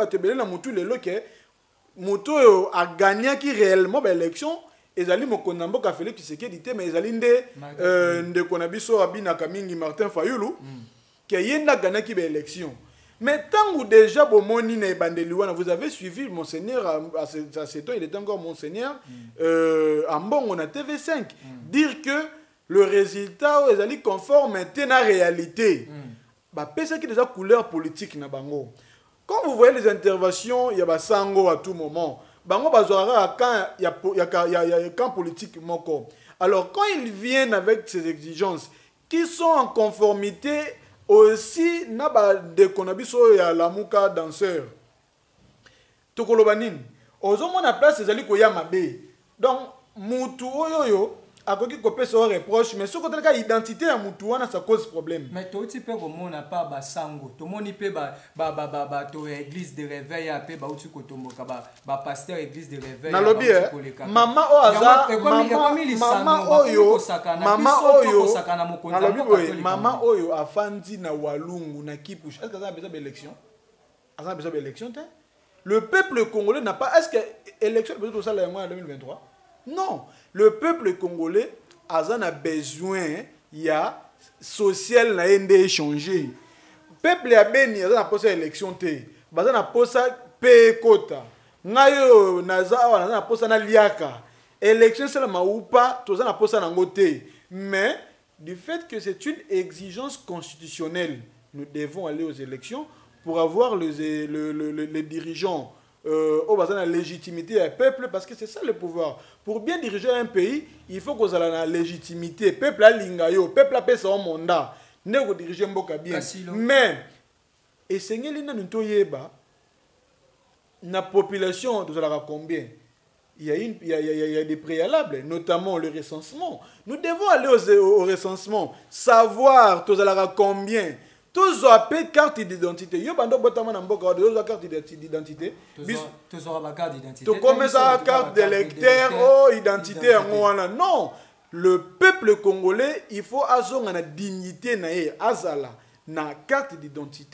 Moutou a gagné qui réellement l'élection. Et Zali Mokonambo a fait qui s'est dit, mais Zali de Konabiso Abina Kamingi Martin Fayoulou, qui a gagné qui l'élection. Mais tant que déjà, vous avez suivi Monseigneur, à ce temps, il était encore Monseigneur, mm. euh, en bon, on a T V cinq, mm. dire que le résultat est conforme à la réalité. Bah, c'est qui déjà couleur politique na bango. Quand vous voyez les interventions, il y a Sango à tout moment. Bango bazora quand il y a il y a il y a camp politique moko. Alors quand ils viennent avec ces exigences qui sont en conformité aussi naba de konabiso ya lamuka danseur tokolobanine ozomona place ezali koya mabe donc mutu oyoyo akoki kopesa o reproche mais soko teleka identité ya mutu wana ça cause problème mais to ti pe komona pa ba sango to moni pe ba ba ba ba, ba to église de réveil ya pe ba uti kotomoka ba ba pasteur église de réveil na lobi mama o aza mama oyo mama oyo na lobi boye mama oyo afandi na walungu na kipush est-ce que ça a besoin d'élection ça a besoin d'élection le peuple congolais n'a pas est-ce que élection peut être ça là en deux mille vingt-trois non, le peuple congolais a besoin il y a social na ende échanger. Peuple a béni a posé élection té, baza na posa pe kota. Ngayo naza wana na posa na liaka. Élection c'est la maupa, toza na posa na ngoté. Mais du fait que c'est une exigence constitutionnelle, nous devons aller aux élections pour avoir les, les, les, les dirigeants euh, au bassin la légitimité du peuple, parce que c'est ça le pouvoir. Pour bien diriger un pays, il faut que vous ayez la légitimité. Le peuple a l'ingayo, le peuple a fait son mandat. Ne vous dirigez pas bien. Mais, et c'est ce que la population, vous avez combien? Il y, a une, il, y a, il, y a, il y a des préalables, notamment le recensement. Nous devons aller au, au recensement, savoir tous combien. Tous ont carte d'identité. Yo bando botama na mboka de carte d'identité. Tous ont la carte d'identité. Tu commences à carte d'électeur, oh identité non. Le peuple congolais, il faut avoir la dignité nae azala na carte d'identité.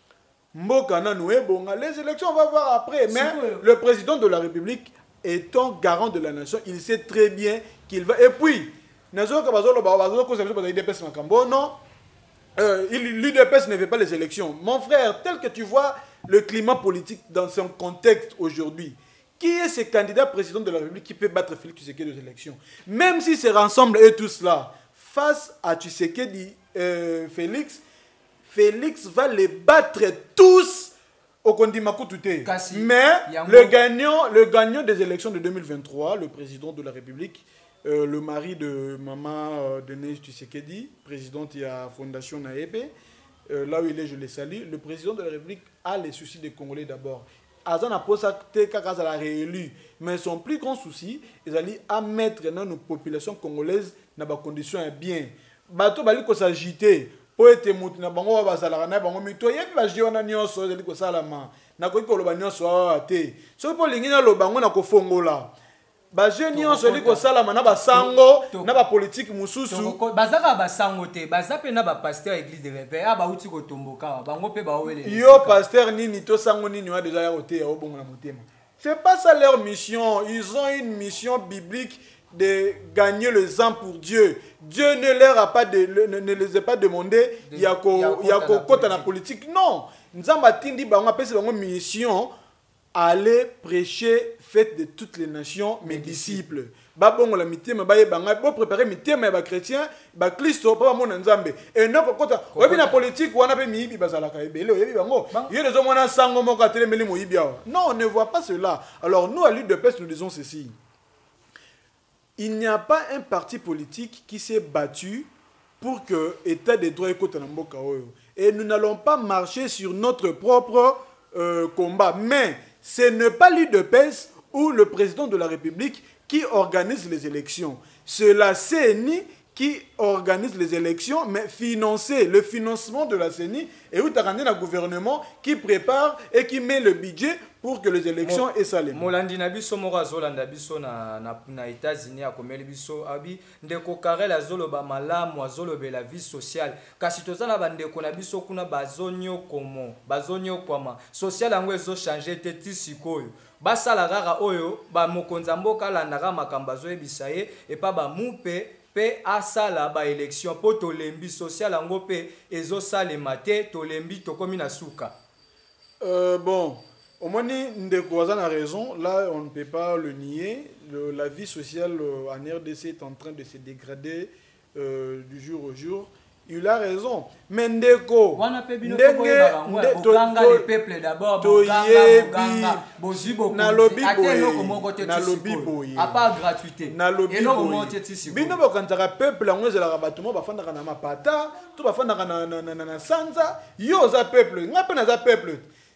Mboka na noué bonga. Les élections on va voir après, mais le président de la République étant garant de la nation, il sait très bien qu'il va. Et puis, nazo ka bazolo ba bazolo ko ça I D P S makambo non. Euh, l'U D P S ne veut pas les élections. Mon frère, tel que tu vois le climat politique dans son contexte aujourd'hui, qui est ce candidat président de la République qui peut battre Félix Tshisekedi aux élections? Même s'ils se rassemblent eux tous là, face à Tshisekedi, euh, Félix, Félix va les battre tous au Kondimaku Touté. Mais le gagnant, le gagnant des élections de deux mille vingt-trois, le président de la République, Euh, le mari de maman euh, Denise Tshisekedi, présidente de la Fondation Naebe, euh, là où il est, je le salue, le président de la République a les soucis des Congolais d'abord. Azan a posé à la réélu, mais son plus grand souci, c'est à mettre dans nos populations congolaises dans des conditions bien. Bateau bali ko s'agiter pour être mutu na bango ba salaka na bango mito yebi ba jiona nyonso zali ko salama na ko ko lo ba nyonso ate so po lingina lo bango na ko fongola. Ba jeune nyonso li ko salama na ba sango na ba politique mususu bazaka ba sango te bazape na ba pasteur église de Repère aba uti ko tomboka bango pe ba wele yo pasteur nini to sango nini wa déjà ya ote ya obongo na motema. C'est pas ça leur mission. Ils ont une mission biblique de gagner les âmes pour Dieu. Dieu ne leur a pas de, ne, ne les a pas demandé il y a ko kota na politique. Non, nzamba tindi ba on appelle ça une mission. Aller prêcher, faites de toutes les nations mes disciples. Babongo la mitema ba yebanga bo préparer mitema ba chrétien, ba Christo pa mona nzambe. Et non ko kota, obi na politique wana pe miyibi bazalaka ebele, obi bango. Yé les hommes sango moko atelemeli moyibi awa. Non, on ne voit pas cela. Alors nous à l'U D P S nous disons ceci. Il n'y a pas un parti politique qui s'est battu pour que état de droit écoute na mboka oyo. Et nous n'allons pas marcher sur notre propre euh, combat, mais ce n'est pas l'U D P S ou le président de la République qui organise les élections. C'est la C N I qui organise les élections, mais financer le financement de la C N I et où tu as un gouvernement qui prépare et qui met le budget pour que les élections aient salé. Molandi na biso moko zolanda biso na na na États-Unis akomeli biso abi ndeko karela zoloba malamu azolobe la vie sociale kasi tozala bandeko na biso kuna bazonyo komo bazonyo kwama social yango ezo changer te tisikoyo basala kaka oyo ba mokonza mboka landaka makambo azoyebisa ye et pas ba mupe pe asala ba élection po tolembi social yango pe ezo salema te tolembi tokomi na suka. Euh, bon, au moins, Ndeko a raison. Là, on ne peut pas le nier. Le, la vie sociale euh, en R D C est en train de se dégrader euh, du jour au jour. Il a raison. Mais Ndeko, Ndenge, le peuple d'abord, Boganga, Bozibo, Nalobi Boy, à part gratuité. Nalobi Boy. Bino bokantaka peuple yango ezala rabatuma bafandaka na mapata, to bafandaka na na na sanza, yo za peuple, ngape na za peuple.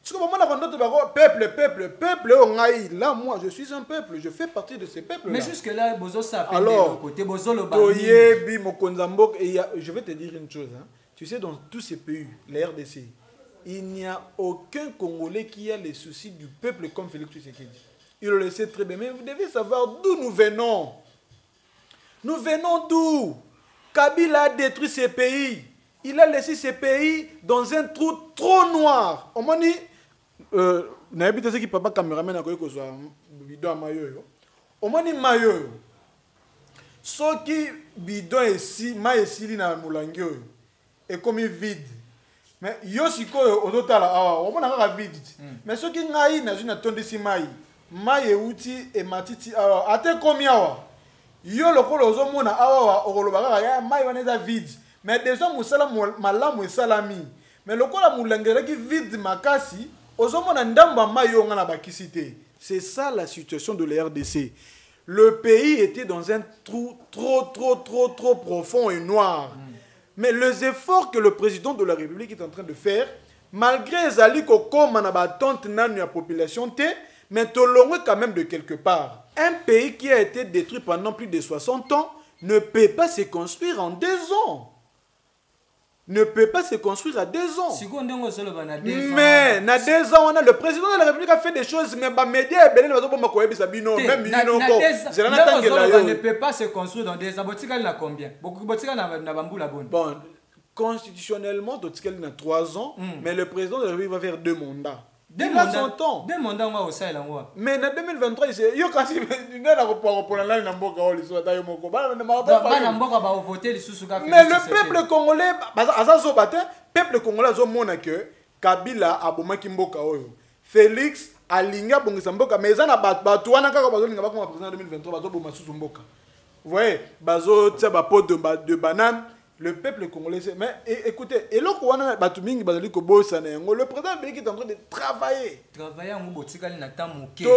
Peuple, peuple, peuple, là, moi, je suis un peuple, je fais partie de ce peuple. Mais jusque-là, Bozo s'appelle alors, côté Bozo le je vais te dire une chose. Hein. Tu sais, dans tous ces pays, la R D C, il n'y a aucun Congolais qui a les soucis du peuple comme Félix Tshisekedi. Il le sait très bien. Mais vous devez savoir d'où nous venons. Nous venons d'où? Kabila a détruit ces pays. Il a laissé ces pays dans un trou trop noir. On m'a dit, euh, n'habite ce qui papa caméraman a connu que soit bidon à maillot. On m'a dit maillot. Ce qui bidon ici, maillot ici na moulangio est comme vide. Mais yo siko au total ah, on m'a dit vide. Mais ce qui n'aille n'a une tonde ici maillot. Maillot outil et matiti ah, ate combien wa? Yo le colo zo mona ah wa orolobaka ya maillot n'est vide. Mais déjà, Moussala Malam et Salami. Mais le coup, la moulangere qui vide Makasi, ozomona ndamba mayonga na bakisité. C'est ça la situation de la R D C. Le pays était dans un trou trop, trop, trop, trop profond et noir. Mm. Mais les efforts que le président de la République est en train de faire, malgré Zali Kokoma na batante nanu la population, mais tolongwe quand même de quelque part. Un pays qui a été détruit pendant plus de soixante ans ne peut pas se construire en deux ans. Ne peut pas se construire à deux ans. Mais, na deux ans, on a, le président de la République a fait des choses, mais les médias, même ne peut pas se construire dans deux ans. Combien? Bon, constitutionnellement, il y a trois ans, mais le président de la République va faire deux mandats. Deux mandats, deux mandats au Sahel. Mais en deux mille vingt-trois, il y a quand même mais le peuple congolais, le peuple congolais a que Kabila a bomaki mboka oyo. Félix alinga bongisa mboka mais ça na bato wana kaka bazolinga bakoma président en deux mille vingt-trois bazo boma susu mboka. Vous voyez, bazo tsa ba pot de de banane. Le peuple congolais, mais écoutez, et là, le président du pays qui est en train de travailler. Travailler en Botikali na tamu ke.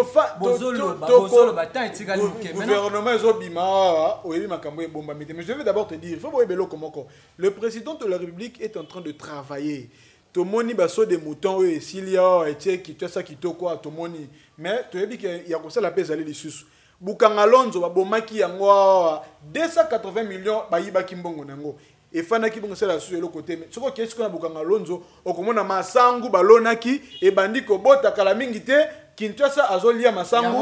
Gouvernement Zobima, mais je vais d'abord te dire, il faut voir comment le président de la République est en train de travailler. Tomoni baso des moutons et s'il y a et qui tu ça qui to quoi tomoni, mais tu as dit qu'il y a comme ça la paix aller les sous. Bukangalonzo babomaki yango deux cent quatre-vingts millions bayiba kimbongo nango et fana ki bongo sala sur le côté mais soko qu'est-ce qu'on a bukangalonzo okomona masangu balonaki e bandiko bota kala mingi te Kinshasa azolia masangu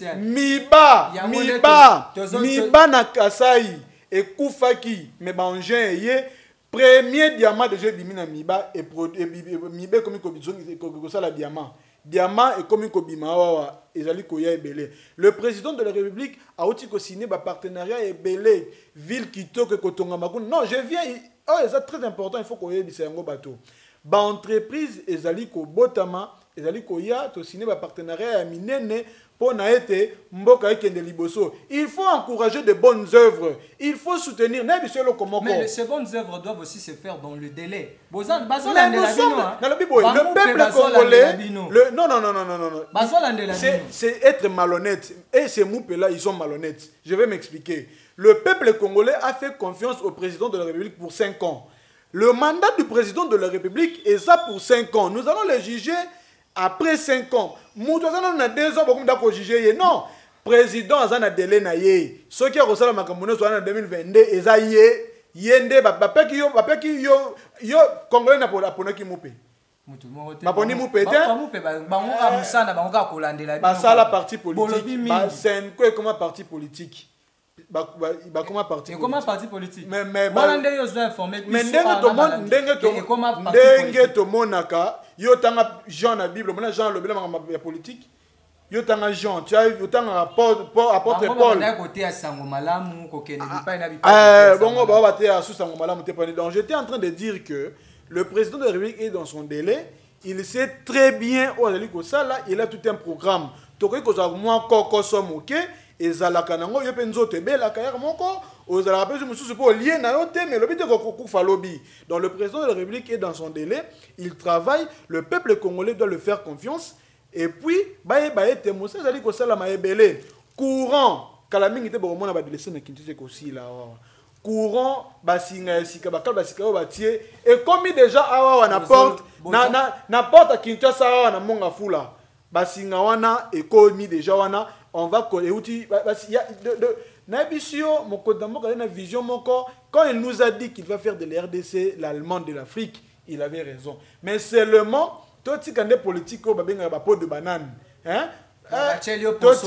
miba miba miba na Kasai et kufaki me bangin ye premier diamant de jeu bimina miba et miba comme ko bizongi ko sala diamant diamant et comme Kobimawa ezali koya ebele. Le président de la République a aussi signé un partenariat ebele ville kitoko kotonga makuna. Non, je viens oh c'est très important, il faut koya bisango bateau. Ba entreprise ezali ko botama ezali koya to signé un partenariat ya minene pour na été mboka ekende liboso. Il faut encourager de bonnes œuvres. Il faut soutenir na biselo komoko. Mais ces bonnes œuvres doivent aussi se faire dans le délai. Bozan bazol la le peuple congolais le non non non non non non. C'est c'est être malhonnête et ces moupes là ils sont malhonnêtes. Je vais m'expliquer. Le peuple congolais a fait confiance au président de la République pour cinq ans. Le mandat du président de la République est ça pour cinq ans. Nous allons les juger après cinq ans. Moutouazana na deux ans beaucoup d'ako juger non. Président azana délai na ye. Ce qui a reçu la makamone soit en deux mille vingt-deux eza ye yende ba ba ki yo ba ki yo yo congolais na pona pona ki moupe. Ba poni moupe te. Ba moupe ba bango ka musana bango ka kolandela. Ba ça la parti politique. Ba sen quoi comme parti politique. Ba ba comment parti. Comment parti politique. Mais mais balande yo zo informé. Mais ndenge to mon ndenge to ndenge to monaka yo tanga Jean na Bible mona Jean le bela ya politique. Yo tanga Jean tu as yo tanga rapport apôtre Paul. Na côté ya sango malamu ko kene bipa na bipa. Eh bongo ba ba te ya sous sango malamu te pas donc j'étais en train de dire que le président de la République est dans son délai, il sait très bien où aller ko ça là, il a tout un programme. Tokoki ko za moi koko somoke ezalaka nango yo pe nzoto bela kaya moko ozala pe mususu po lié na yo te mais lobi te ko kufa lobi. Donc le président de la République est dans son délai, il travaille, le peuple congolais doit le faire confiance et puis baye baye te musa zali ko sala ma ebele courant kala mingi te bo mona ba délaisser na Kinshasa ko si là courant basinga sika bakal basika o batie et comme déjà awa na porte na na na porte à Kinshasa awa na monga fula basinga wana et komi déjà wana on va coller outil il y a de de Nabisio mokodambo kana vision moko quand il nous a dit qu'il va faire de l'R D C l'Allemand de l'Afrique, il avait raison. Mais seulement toti kande politique ko babenga ba pot de banane hein toti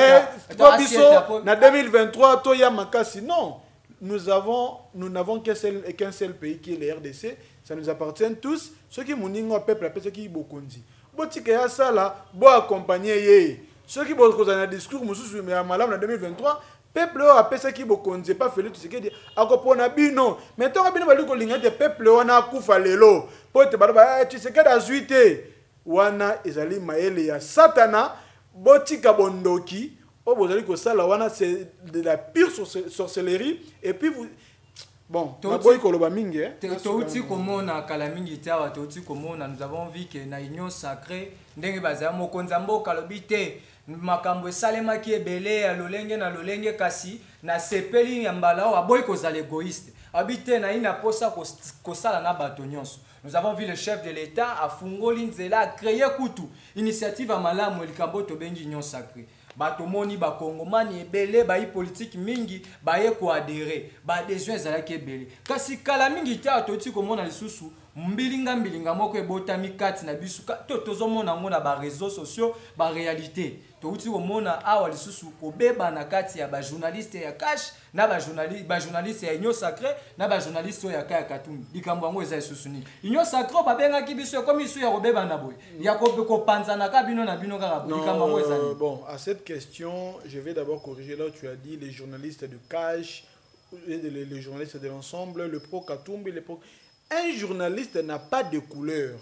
la biso na deux mille vingt-trois to ya makasi non. Nous avons nous n'avons qu'un seul et qu'un seul pays qui est le R D C, ça nous appartient tous. Ceux qui moningo peuple appelle ceux qui bokondi. Botika ya ça là, bo accompagner yé. Ceux qui bokondi na discours mususu mais malam na deux mille vingt-trois, peuple appelle ceux qui bokondi pas fait tout ce qui dit akopona bino. Maintenant bino bali ko linga de peuple wana kufa lelo. Pote ba tu sais que d'azuité wana ezali maele ya satana botika bondoki. Oh, vous allez que ça, là, c'est de la pure sorcellerie. Et puis, vous, Bon, Toti- naboyi koloba mingi, hein. Te- touti komona kala mingi te awa touti komona nous avons vu que na union sacrée ndenge bazala mokonzi mboka alobi te makambo esalemaki ebele ya lolenge na lolenge kasi na sepeli ya mbala oyo aboyi kozala égoïste abi te na ye na posa kos- kosala na bato nyonso. Nous avons vu le chef de l'État afungoli nzela a créé kutu initiative ya malamu elikambo tobengi union sacrée. Bato moni ba kongomani ebele ba yi politique mingi ba ye ko adhérer ba adhésion ezalaki ebele kasi kala mingi te atoti komona lisusu mbilinga mbilinga moko ebotami kati na bisu to tozomona ngo na ba réseaux sociaux ba réalité touti komona awa lisusu kobeba na kati ya ba journaliste ya cash na ba journaliste ba journaliste ya union sacrée na ba journaliste ya kaya katumbi likambo ngo eza lisusu ni union sacrée babengaki biso comme isu ya kobeba na boye ya ko panzana ka bino na bino kaka likambo ngo eza ni. Bon, à cette question, je vais d'abord corriger là où tu as dit les journalistes de cash, les, les, les journalistes de l'ensemble, le pro Katumbi, le pro... Un journaliste n'a pas de couleur.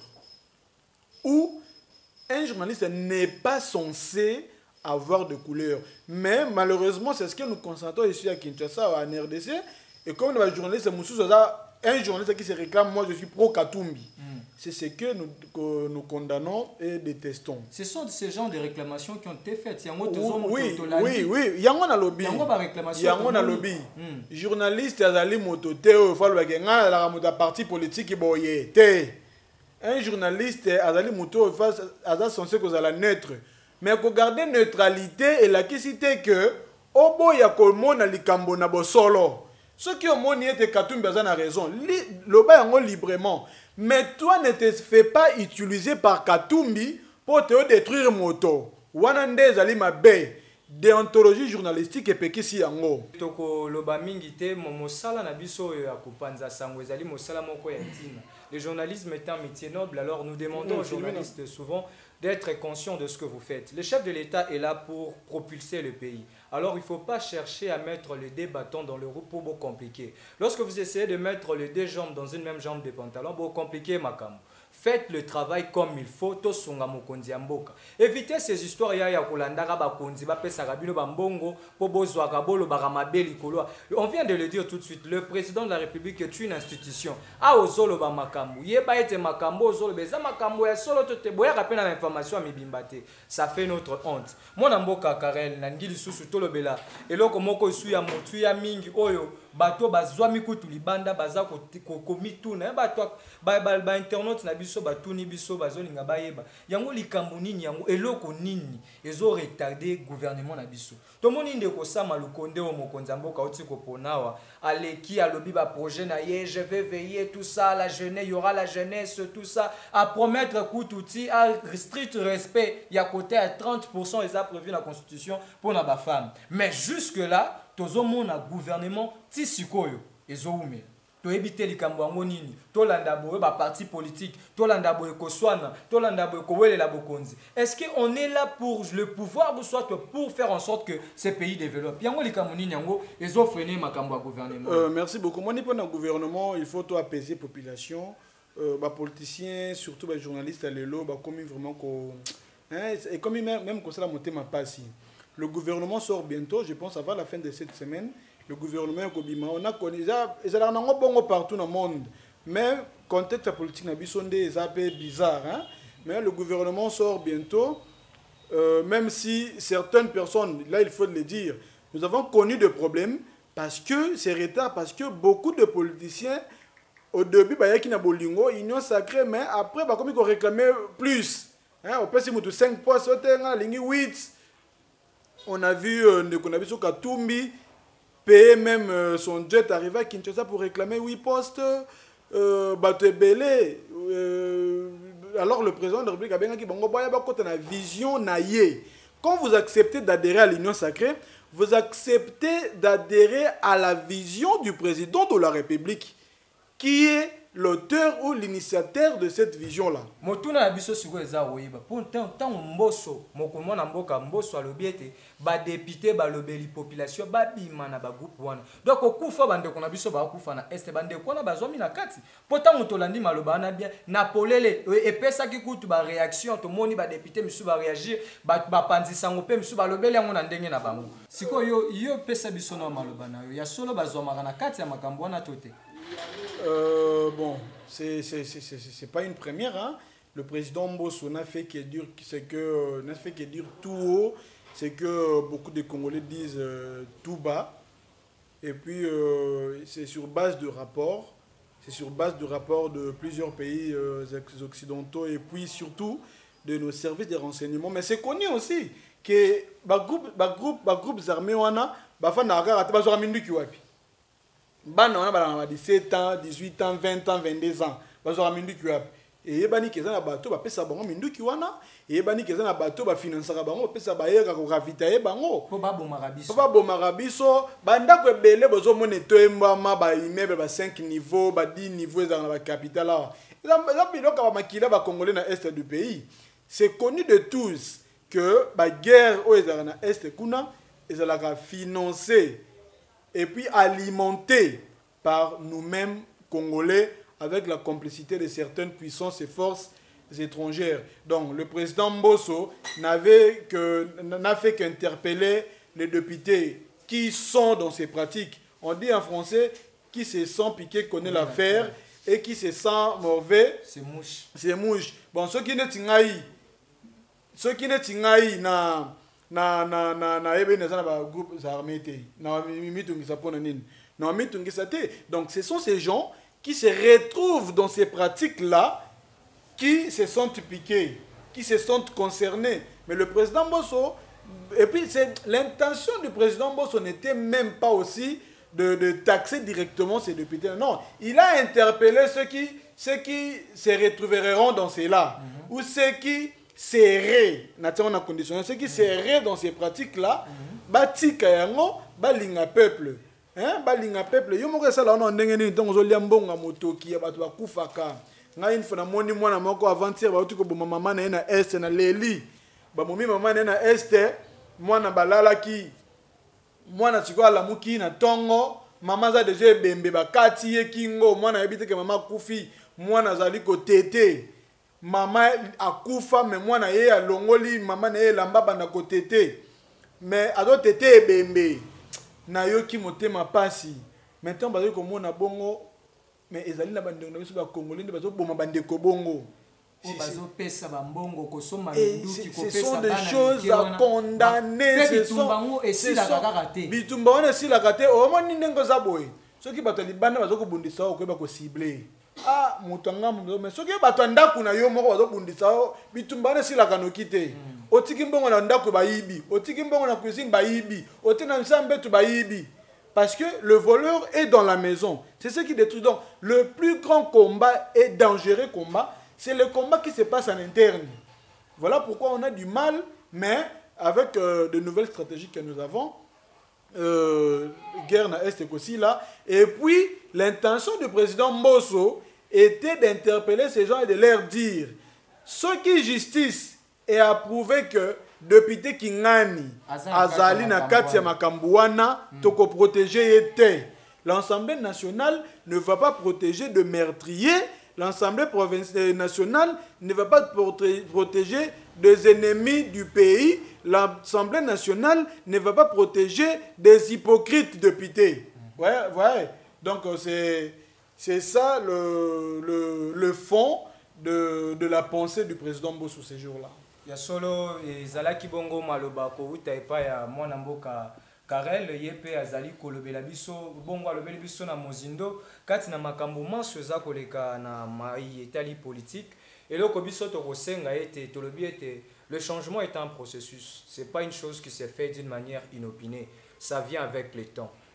Ou un journaliste n'est pas censé avoir de couleur. Mais malheureusement, c'est ce que nous constatons ici à Kinshasa, en R D C. Et comme les journalistes, un journaliste qui se réclame, moi je suis pro Katumbi. Mm. C'est ce que nous, que nous condamnons et détestons. Ce sont ces genres de réclamations qui ont été faites. Oui, oui, oui. Il y a un lobby. Il y a un lobby. Journaliste, azali motote, il faut le dire, la parti politique boye. Un journaliste, azali moto, azali censé que la neutre. Mais pour garder neutralité et la question que obo ya kolmona likambo na bosolo. Ceux qui ont moni te Katumbi a raison. Le bas yango librement. Mais toi ne te fais pas utiliser par Katumbi pour te détruire moto. Wanande zali mabe. Déontologie journalistique et pekisi yango. Toko loba mingi te mosala na biso ya kopanza sango ezali mosala moko ya ntina. Le journalisme est un métier noble, alors nous demandons aux journalistes souvent d'être conscients de ce que vous faites. Le chef de l'État est là pour propulser le pays. Alors il ne faut pas chercher à mettre les deux bâtons dans le roue pour vous compliquer. Lorsque vous essayez de mettre les deux jambes dans une même jambe de pantalon, vous compliquez ma cam. Faites le travail comme il faut. Tosunga mokonzi ya mboka. Évitez ces histoires ya ya kolandaka bakonzi ba pesa kabino bambongo po bozwa kabolo baramabeli kolo. On vient de le dire tout de suite. Le président de la République est une institution. A ozolo ba makambu. Yeba ete makambo ozolo beza makambo ya solo tote boya kapena l'information mibimbate. Ça fait notre honte. Mona mboka Karel na ngili susu tolobela. Eloko moko isu ya motu ya mingi oyo bato bazwa mikutu libanda baza ko komituna bato ba ba internet na biso batuni biso bazolinga bayeba yango likambo nini yango eloko nini ezo retarder gouvernement na biso to moni ndeko sama lukonde o mokonza mboka oti ko ponawa aleki alobi ba projet na ye je vais veiller tout ça la jeunesse il y aura la jeunesse tout ça à promettre kututi à strict respect ya côté à trente pour cent les a prévu la constitution pour na ba femme mais jusque là tozo mona gouvernement ti sikoyo ezo ume to ebite likambo yango nini to landa boye ba parti politique to landa boye ko swana to landa boye ko welela bokonzi. Est-ce que on est là pour le pouvoir ou soit pour faire en sorte que ces pays développent yango likambo nini yango ezo freiner makambo ya gouvernement? Euh, merci beaucoup. Moi ni pour le gouvernement, il faut to apaiser population, euh, ba politiciens surtout ba journalistes lelo ba comme vraiment ko hein et comme même même comme ça la montée ma passe. Le gouvernement sort bientôt, je pense avant la fin de cette semaine. Le gouvernement Kobima, on a connu ça, ils ont bon partout dans le monde. Mais le contexte politique n'a pas été bizarre. Hein? Mais le gouvernement sort bientôt, euh, même si certaines personnes, là il faut le dire, nous avons connu des problèmes parce que c'est retard, parce que beaucoup de politiciens, au début, il y a qui n'a pas lingo, union sacrée, mais après, comme ils ont réclamé plus. Hein? On peut se mettre cinq postes, huit. On a vu euh, Ndekonabiso Katumbi payer même euh, son jet arrivé à Kinshasa pour réclamer huit postes. Euh, Batebele. Euh, alors le président de la République a bien dit qu'il a une vision naïe. Quand vous acceptez d'adhérer à l'Union sacrée, vous acceptez d'adhérer à la vision du président de la République, qui est l'auteur ou l'initiateur de cette vision-là. Motuna na biso siko eza oyiba. Pour tant mboso, mokomo na mboka mboso alobi ete ba député ba lobeli population ba bima na ba groupe wana. Donc okufa bande kona biso ba okufa na este bande kona bazwami na kati. Pourtant motolandi maloba na bien na polele et pesa ki kutu ba réaction to moni ba député misu ba réagir ba ba panzisa ngope misu ba lobeli yango na ndenge na bango. Siko yo yo pesa biso na maloba na yo ya solo bazwa na kati ya makambo wana tote. Euh, bon, c'est pas une première. Hein. Le président Mbosso n'a fait que dire, que, n'a fait que dire tout haut, c'est que beaucoup de Congolais disent euh, tout bas. Et puis, euh, c'est sur base de rapports. C'est sur base de rapports de plusieurs pays euh, occidentaux et puis surtout de nos services de renseignement. Mais c'est connu aussi que les groupes, groupe, groupes armés, on a bana wana bana dix-sept ans, dix-huit ans, vingt ans, vingt-deux ans. Bazora minduki wapi. Et yebani keza na bato ba pesa bango minduki wana. Et yebani keza na bato ba financera bango pesa ba yeka ko ravitailler bango. Po ba bomaka biso. Po ba bomaka biso, banda ko ebele bozo mone toemba ma ba immeuble ba cinq niveaux, ba dix niveaux dans la capitale là. Za biloka ba makila ba congolais na est du pays. C'est connu de tous que la guerre au est kuna ezalaka financée et puis alimentée par nous-mêmes Congolais avec la complicité de certaines puissances et forces étrangères. Donc le président Mbosso n'avait que n'a fait qu'interpeller les députés qui sont dans ces pratiques. On dit en français qui se sent piqué connaît oui, l'affaire et qui se sent mauvais c'est mouche. C'est mouche. Bon ceux qui ne tingaï ceux qui ne tingaï na na na na na ebe na ba groupe armés na mitungisa pona nini na mitungisa te. Donc ce sont ces gens qui se retrouvent dans ces pratiques là qui se sentent piqués, qui se sentent concernés. Mais le président Mbosso, et puis l'intention du président Mbosso n'était même pas aussi de, de taxer directement ces députés. Non, il a interpellé ceux qui ceux qui se retrouveront dans cela mm-hmm. ou ceux qui serré naturellement conditionnel ceux qui serré dans ces pratiques là batika yango balinga peuple hein balinga peuple yo moko sala on ndenge ni ntongo zo liambonga motoki ya bato bakufaka ngai une fois na moni mwana moko avant-hier ba tuko boma mama na na est na leli ba momi mama na na est mwana balala ki mwana tiko ala muki na tongo mama za déjà bembe bakati ye kingo mwana yebite ke mama kufi mwana zali ko tete Maman akufa mais moi na ye alongoli maman na ye lamba bana ko tete mais ado tete bembe na yo ki motema pasi maintenant bazo ko mona bongo mais ezali na bande na biso ba congolais bazo boma bande ko bongo si bazo pesa ba mbongo ko soma nduki ko pesa ce sont des choses à condamner ce sont et si la karaté bitumba wana si la karaté o moni ndengo za boy soki bato libanda bazo ko bundisa ko ba ko cibler ah mutanga mais soki bato ndaku na yo moko bazo bundisa bitumba na sila kanoki te otiki mbongo na ndaku bayibi otiki mbongo na cuisine bayibi otena nsambe tu bayibi parce que le voleur est dans la maison. C'est ce qui détruit. Donc le plus grand combat et dangereux combat, c'est le combat qui se passe en interne. Voilà pourquoi on a du mal, mais avec euh, de nouvelles stratégies que nous avons, euh, guerre na est aussi là, et puis l'intention du président Mbosso était d'interpeller ces gens et de leur dire ceux qui justice et a prouvé que député Kingani azali na kati ya makambo wana toko protéger été. L'Assemblée nationale ne va pas protéger de meurtriers, l'Assemblée nationale ne va pas protéger des ennemis du pays, l'Assemblée nationale ne va pas protéger des hypocrites députés. Ouais, ouais. Donc c'est c'est ça le, le, le fond de, de la pensée du président Mbosso ces jours-là. Ya solo ezalaki bongo maloba ko uta epa ya mwana mboka Karel yepe azali kolobela biso bongo alobeli biso na mozindo kati na makambo manso za koleka na mai etali politique eloko biso to kosenga ete tolobi ete le changement est un processus, c'est pas une chose qui se fait d'une manière inopinée, ça vient avec le temps.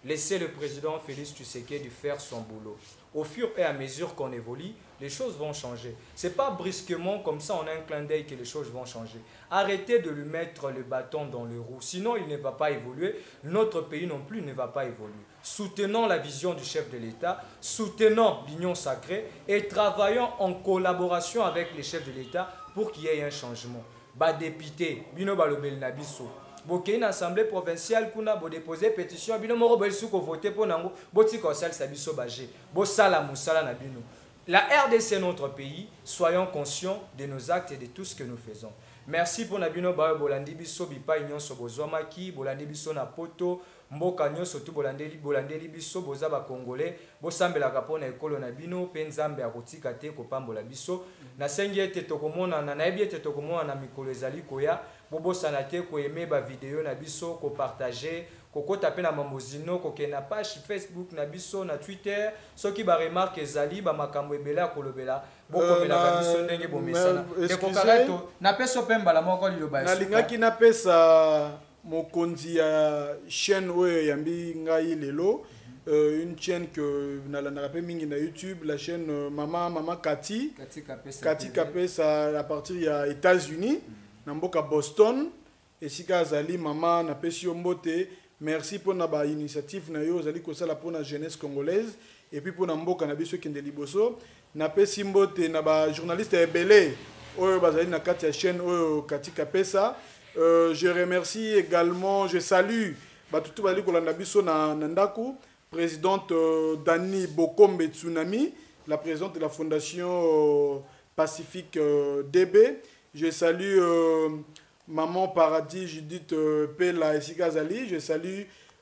laissez le président Félix Tshisekedi faire son boulot. Au fur et à mesure qu'on évolue, les choses vont changer. Ce n'est pas brusquement comme ça, on a un clin d'œil que les choses vont changer. Arrêtez de lui mettre le bâton dans le roue, sinon il ne va pas évoluer. Notre pays non plus ne va pas évoluer. Soutenons la vision du chef de l'État, soutenons l'union sacrée et travaillons en collaboration avec les chefs de l'État pour qu'il y ait un changement. Ba député, bino balobel na biso. Boké une assemblée provinciale kuna bo déposer pétition bino moko bel suko voter pour nango boti ko sal sabiso bagé. Bo sala musala na bino. La R D C est notre pays, soyons conscients de nos actes et de tout ce que nous faisons. Merci pour Nabino Ba Bolandi Biso Bipa Union Sobozwamaki, Bolandi Biso na poto, Mboka Nyonso tu Bolandeli Bolandeli Biso Boza ba Congolais, Bosambela Kapona ekolo na bino, Penzambe akotika te kopambola biso. Na sengi ete tokomona na nayebi ete tokomona na mikolo ezali koya, bobosana te ko aimer ba vidéo na biso, ko partager. Koko tapé na mamozino koke na page Facebook na biso na Twitter soki ba remarque ezali ba makambo ebela kolobela boko bela ka biso ndenge bomesana te kokarato na peso pemba la moko liloba na lingaki na pesa mokonzi ya chaîne oyo yambi ngai lelo euh, une chaîne que na la rappel mingi na YouTube la chaîne euh, Mama Mama Kati Kati Kapesa à partir ya États-Unis na mboka Boston et sika azali mama na pesi mbote. Merci pour la initiative na yo zali kosala pour la jeunesse congolaise et puis pour na mboka na biso kende liboso na pesi mbote na ba journaliste ebele oyo bazali na kati ya chaîne oyo Kati Kapesa. Euh, je remercie également, je salue ba tutu bali kolanda biso na ndako présidente euh, Dani Bokombe Tsunami, la présidente de la fondation euh, Pacifique euh, D B. Je salue euh, Maman Paradis, Judith euh, Pella et Sikazali. Je salue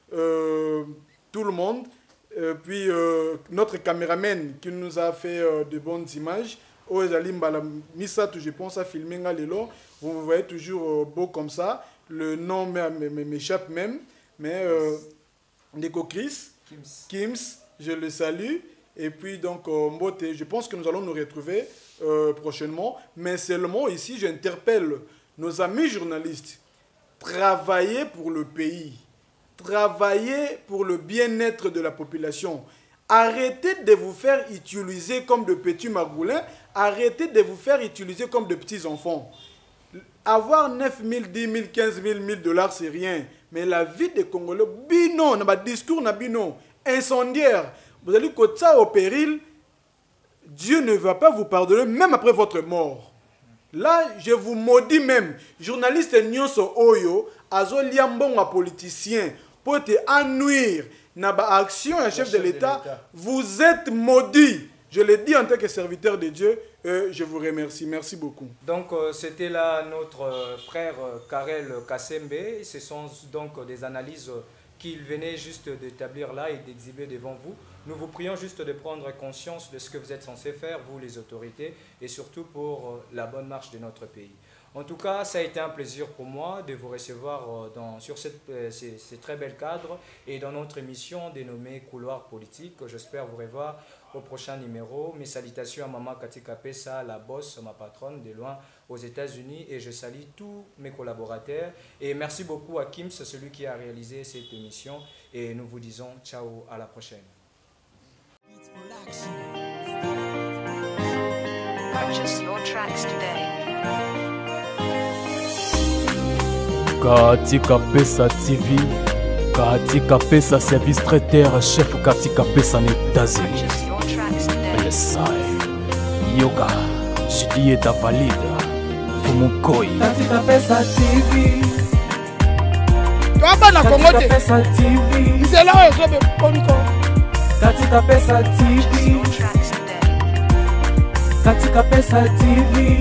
euh, tout le monde. Euh, puis euh, notre caméraman qui nous a fait euh, de bonnes images. Oezali Mbala Misato, je pense à filmer Lelo. Vous vous voyez toujours euh, beau comme ça. Le nom m'échappe même. Mais euh, Nico Chris, Kims. Kims, je le salue. Et puis donc, euh, Mbote, je pense que nous allons nous retrouver euh, prochainement. Mais seulement ici, j'interpelle nos amis journalistes, travaillez pour le pays, travaillez pour le bien-être de la population. Arrêtez de vous faire utiliser comme de petits magoulins, arrêtez de vous faire utiliser comme de petits enfants. Avoir neuf mille, dix mille, quinze mille, mille dollars, c'est rien. Mais la vie des Congolais, bino, dans discours, bino, incendiaire, vous allez côté ça au péril, Dieu ne va pas vous pardonner, même après votre mort. Là, je vous maudis même. Journaliste Nyonso Oyo, Azo Liambonga politicien, pour te ennuyer na ba action un chef de l'État, vous êtes maudit. Je le dis en tant que serviteur de Dieu, euh, je vous remercie. Merci beaucoup. Donc, euh, c'était là notre euh, frère euh, Karel Kassembe. Ce sont donc euh, des analyses euh, qu'il venait juste d'établir là et d'exhiber devant vous. Nous vous prions juste de prendre conscience de ce que vous êtes censés faire, vous les autorités, et surtout pour la bonne marche de notre pays. En tout cas, ça a été un plaisir pour moi de vous recevoir dans, sur cette, ces, ces très belles cadres et dans notre émission dénommée Couloir politique. J'espère vous revoir au prochain numéro. Mes salutations à Maman Kati Kapesa, la boss, ma patronne de loin aux États-Unis, et je salue tous mes collaborateurs. Et merci beaucoup à Kims, celui qui a réalisé cette émission. Et nous vous disons ciao, à la prochaine. Purchase your tracks today. Kati Kapesa T V, Kati Kapesa service traiteur, chef Kati Kapesa en États-Unis. Purchase your tracks today. Belesai, Yoga, Julieta Valida, Fumukoi. Kati Kapesa T V. Toi, na Congo te. Kapesa T V. C'est là où je vais prendre. Kati Kapesa T V. Your tracks today. Kati Kapesa T V.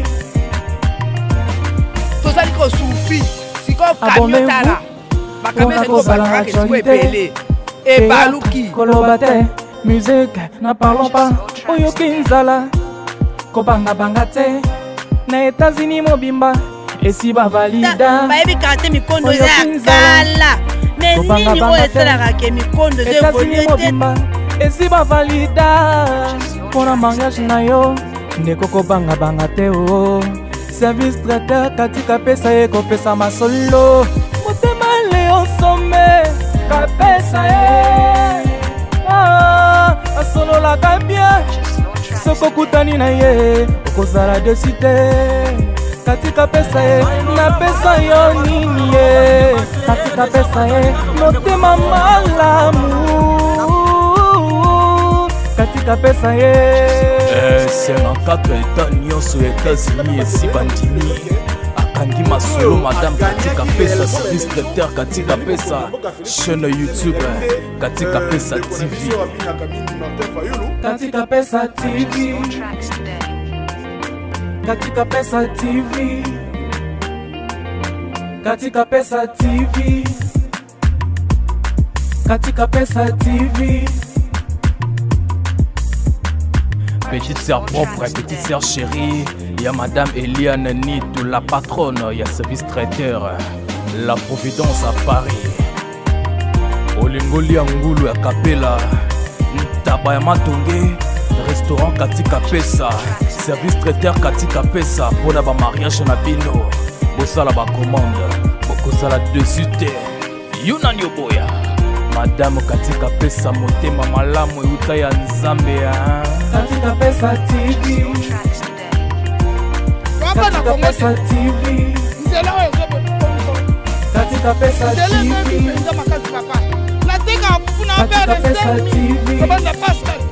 Tozali ko soufi. Siko camion tala. Bakamesa ko balanga ke soué pelé. Et baluki. Kolobate, musique, na parlons pas. Oyo kinzala. Kobanga banga te. Na États-Unis mobimba. Esi ba valida. Bayebi karte mikondo ya kala. Mais nini o esalaka ke mikondo ze volete. Esi ba valida. Pona mariage na yo. Ndeko kobanga banga te o. Service traiteur Kati Kapesa eko pesa masolo. Motema leo sommet. kapesa ye ah, asololaka bien soko kutani na ye okozala desi te katika pesa ye napesa yo nini ye katika pesa ye motema malamu katika pesa ye cinquante-quatre eta nyonso États-Unis esi bandimi akangi masolo madame katika pesa service traiteur katika pesa chaîne YouTube katika pesa T V katika pesa T V Your tracks today. katika pesa T V katika pesa T V katika pesa T V. Petite sœur propre, petite sœur chérie, y'a madame Eliane Nitou, la patronne, y'a service traiteur, la Providence à Paris. Olingoli Angulu à Kapela, Ntaba ya Matonge, restaurant Katika Pesa, service traiteur Katika Pesa, pour ba mariage na bino, bosala ba commande, bokosala dessus te, Yunan Yoboya. Madame Katika Pesa motema malamu euta ya Nzambe ya katika pesa T V Your tracks today. katika pesa T V katika pesa T V katika pesa T V